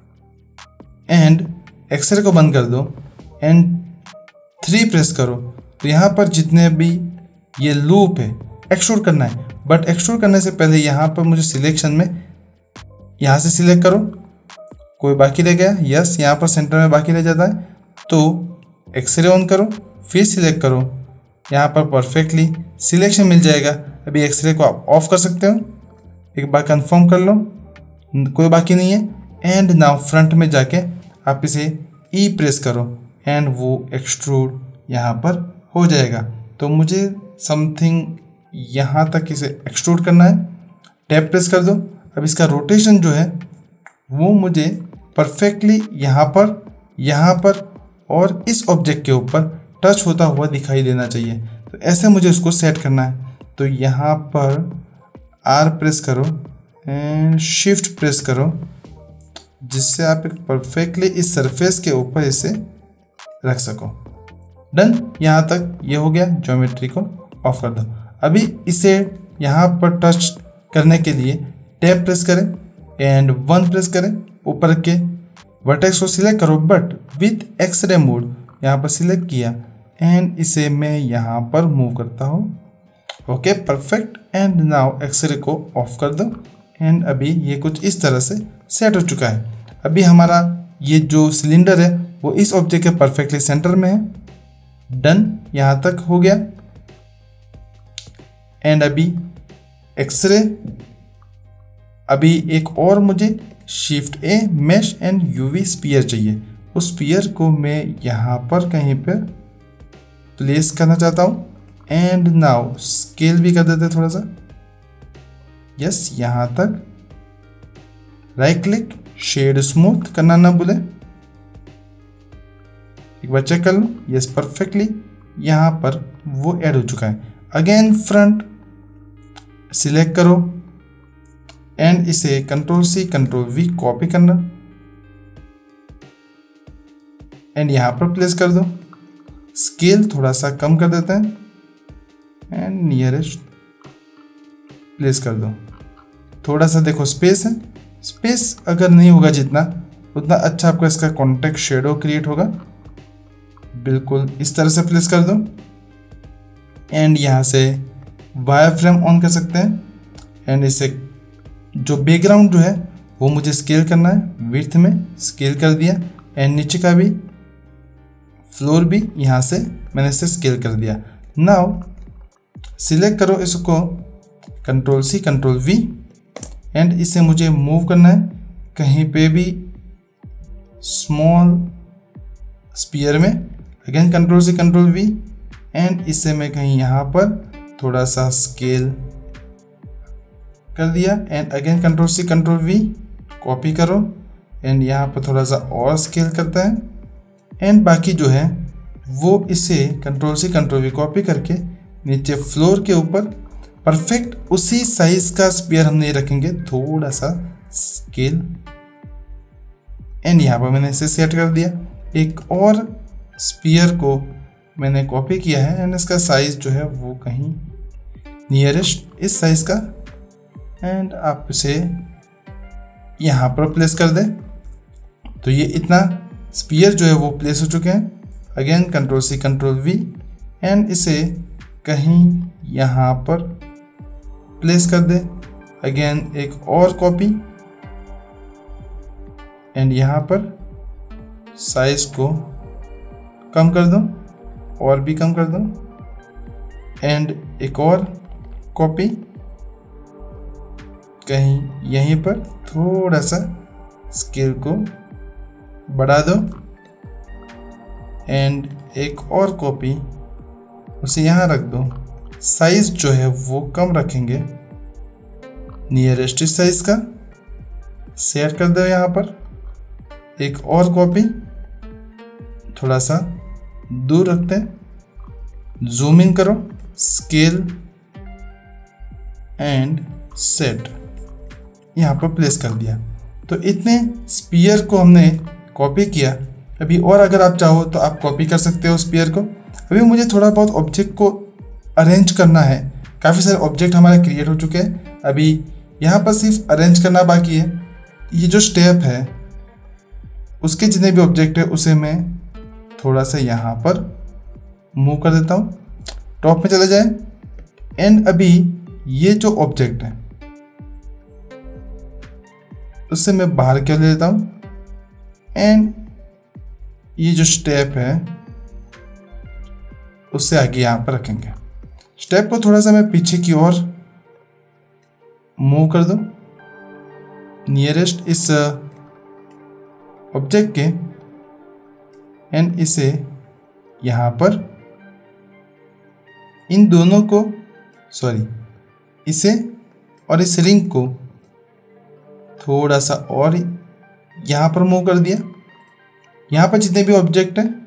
Speaker 1: एंड एक्सरे को बंद कर दो एंड थ्री प्रेस करो, तो यहाँ पर जितने भी ये लूप है एक्सट्रूड करना है, बट एक्सट्रूड करने से पहले यहाँ पर मुझे सिलेक्शन में यहाँ से सिलेक्ट करो, कोई बाकी रह गया, यस यहाँ पर सेंटर में बाकी रह जाता है, तो एक्सरे ऑन करो फिर सिलेक्ट करो, यहाँ पर परफेक्टली सिलेक्शन मिल जाएगा। अभी एक्सरे को आप ऑफ कर सकते हो, एक बार कंफर्म कर लो, कोई बाकी नहीं है एंड नाउ फ्रंट में जाके आप इसे ई प्रेस करो एंड वो एक्सट्रूड यहाँ पर हो जाएगा। तो मुझे समथिंग यहाँ तक इसे एक्सट्रूड करना है, टैप प्रेस कर दो। अब इसका रोटेशन जो है वो मुझे परफेक्टली यहाँ पर यहाँ पर और इस ऑब्जेक्ट के ऊपर टच होता हुआ दिखाई देना चाहिए, तो ऐसे मुझे उसको सेट करना है। तो यहाँ पर आर प्रेस करो एंड शिफ्ट प्रेस करो, जिससे आप एक परफेक्टली इस सरफेस के ऊपर इसे रख सको। डन, यहाँ तक ये हो गया। ज्योमेट्री को ऑफ कर दो। अभी इसे यहाँ पर टच करने के लिए टैप प्रेस करें एंड वन प्रेस करें, ऊपर के वर्टेक्स को सिलेक्ट करो बट विथ एक्सरे मोड यहाँ पर सिलेक्ट किया एंड इसे मैं यहाँ पर मूव करता हूँ। Okay perfect, and now x-ray को ऑफ कर दो एंड अभी ये कुछ इस तरह से सेट हो चुका है। अभी हमारा ये जो सिलेंडर है वो इस ऑब्जेक्ट के परफेक्टली सेंटर में है। डन, यहाँ तक हो गया एंड अभी एक्सरे, अभी एक और मुझे shift A mesh and UV sphere चाहिए। उस स्पीयर को मैं यहाँ पर कहीं पर प्लेस करना चाहता हूँ एंड नाउ स्केल भी कर देते थोड़ा सा, यस यहाँ तक। राइट क्लिक, शेड स्मूथ करना ना भूले, एक बार चेक कर लो, यस परफेक्टली यहाँ पर वो ऐड हो चुका है। अगेन फ्रंट सिलेक्ट करो एंड इसे control C control V copy करना एंड यहाँ पर प्लेस कर दो। स्केल थोड़ा सा कम कर देते हैं एंड नियरेस्ट प्लेस कर दो। थोड़ा सा देखो स्पेस है, स्पेस अगर नहीं होगा जितना उतना अच्छा आपका इसका कॉन्टेक्स्ट शेडो क्रिएट होगा। बिल्कुल इस तरह से प्लेस कर दो एंड यहाँ से वायर फ्रेम ऑन कर सकते हैं एंड इसे जो बैकग्राउंड जो है वो मुझे स्केल करना है, विड्थ में स्केल कर दिया एंड नीचे का भी फ्लोर भी यहाँ से मैंने इसे स्केल कर दिया। नाउ सिलेक्ट करो इसको, control C control V and इसे मुझे मूव करना है कहीं पे भी स्मॉल स्पीयर में। Again control C control V and इसे मैं कहीं यहाँ पर थोड़ा सा स्केल कर दिया and again control C control V copy करो एंड यहाँ पर थोड़ा सा और स्केल करता है एंड बाकी जो है वो इसे control C control V copy करके नीचे फ्लोर के ऊपर परफेक्ट उसी साइज का स्पीयर हम नहीं रखेंगे, थोड़ा सा स्केल एंड यहाँ पर मैंने इसे सेट कर दिया। एक और स्पीयर को मैंने कॉपी किया है एंड इसका साइज जो है वो कहीं नियरेस्ट इस साइज का, एंड आप इसे यहाँ पर प्लेस कर दें। तो ये इतना स्पीयर जो है वो प्लेस हो चुके हैं। Again control C control V and इसे कहीं यहाँ पर प्लेस कर दे। अगेन एक और कॉपी एंड यहाँ पर साइज को कम कर दो और भी कम कर दो एंड एक और कॉपी कहीं यहीं पर थोड़ा सा स्केल को बढ़ा दो एंड एक और कॉपी उसे यहाँ रख दो। साइज जो है वो कम रखेंगे नियरेस्ट साइज का, शेयर कर दो यहाँ पर। एक और कॉपी थोड़ा सा दूर रखते हैं, जूम इन करो, स्केल एंड सेट, यहाँ पर प्लेस कर दिया। तो इतने स्पीयर को हमने कॉपी किया। अभी और अगर आप चाहो तो आप कॉपी कर सकते हो स्पीयर को। अभी मुझे थोड़ा बहुत ऑब्जेक्ट को अरेंज करना है। काफ़ी सारे ऑब्जेक्ट हमारे क्रिएट हो चुके हैं, अभी यहाँ पर सिर्फ अरेंज करना बाकी है। ये जो स्टेप है उसके जितने भी ऑब्जेक्ट है उसे मैं थोड़ा सा यहाँ पर मूव कर देता हूँ, टॉप में चले जाए। एंड अभी ये जो ऑब्जेक्ट है उससे मैं बाहर क्या ले लेता हूँ एंड ये जो स्टेप है उससे आगे यहाँ पर रखेंगे। स्टेप को थोड़ा सा मैं पीछे की ओर मूव कर दूं नियरेस्ट इस ऑब्जेक्ट के, एंड इसे यहाँ पर इन दोनों को सॉरी इसे और इस रिंग को थोड़ा सा और यहाँ पर मूव कर दिया। यहाँ पर जितने भी ऑब्जेक्ट हैं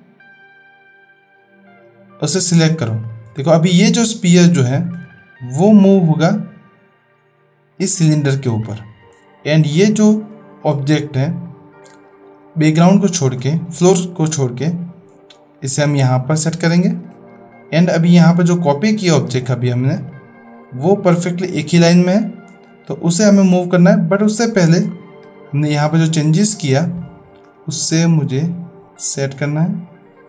Speaker 1: उसे सिलेक्ट करो। देखो अभी ये जो स्पीयर जो है वो मूव होगा इस सिलेंडर के ऊपर, एंड ये जो ऑब्जेक्ट है बैकग्राउंड को छोड़ के, फ्लोर को छोड़ के, इसे हम यहाँ पर सेट करेंगे। एंड अभी यहाँ पर जो कॉपी किया ऑब्जेक्ट अभी हमने वो परफेक्टली एक ही लाइन में है, तो उसे हमें मूव करना है। बट उससे पहले हमने यहाँ पर जो चेंजेस किया उससे मुझे सेट करना है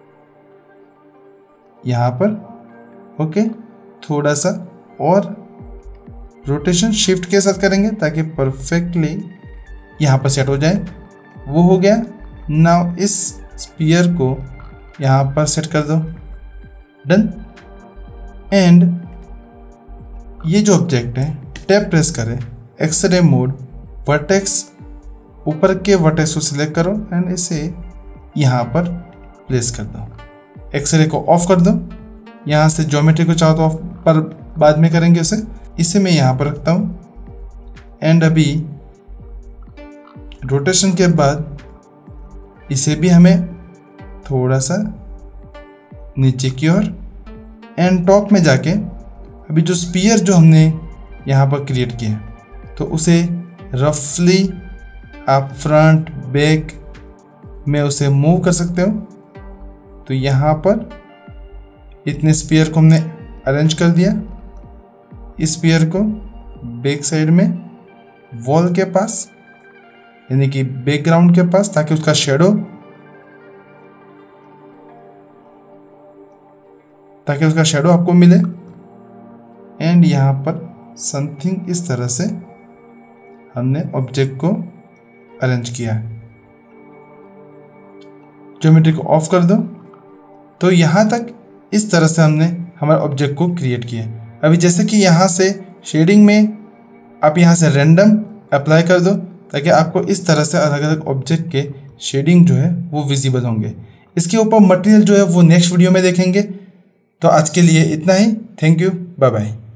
Speaker 1: यहाँ पर। ओके, थोड़ा सा और रोटेशन शिफ्ट के साथ करेंगे ताकि परफेक्टली यहाँ पर सेट हो जाए। वो हो गया। नाउ इस स्पीयर को यहाँ पर सेट कर दो, डन। एंड ये जो ऑब्जेक्ट है टैब प्रेस करें, एक्सरे मोड, वर्टेक्स, ऊपर के वर्टेक्स को सिलेक्ट करो एंड इसे यहाँ पर प्लेस कर दो। एक्सरे को ऑफ कर दो। यहाँ से ज्योमेट्री को चाहो तो ऑफ पर बाद में करेंगे उसे। इसे मैं यहाँ पर रखता हूँ एंड अभी रोटेशन के बाद इसे भी हमें थोड़ा सा नीचे की ओर, एंड टॉप में जाके अभी जो स्पीयर जो हमने यहाँ पर क्रिएट किया तो उसे रफली आप फ्रंट बैक में उसे मूव कर सकते हो। तो यहाँ पर इतने स्पीयर को हमने अरेंज कर दिया। इस स्पीयर को बैक साइड में वॉल के पास यानी कि बैकग्राउंड के पास, ताकि उसका शेडो ताकि उसका शेडो आपको मिले। एंड यहाँ पर समथिंग इस तरह से हमने ऑब्जेक्ट को अरेंज किया है। ज्योमेट्री को ऑफ कर दो। तो यहाँ तक इस तरह से हमने हमारे ऑब्जेक्ट को क्रिएट किया। अभी जैसे कि यहाँ से शेडिंग में आप यहाँ से रैंडम अप्लाई कर दो ताकि आपको इस तरह से अलग अलग ऑब्जेक्ट के शेडिंग जो है वो विजिबल होंगे। इसके ऊपर मटेरियल जो है वो नेक्स्ट वीडियो में देखेंगे। तो आज के लिए इतना ही। Thank you, bye bye.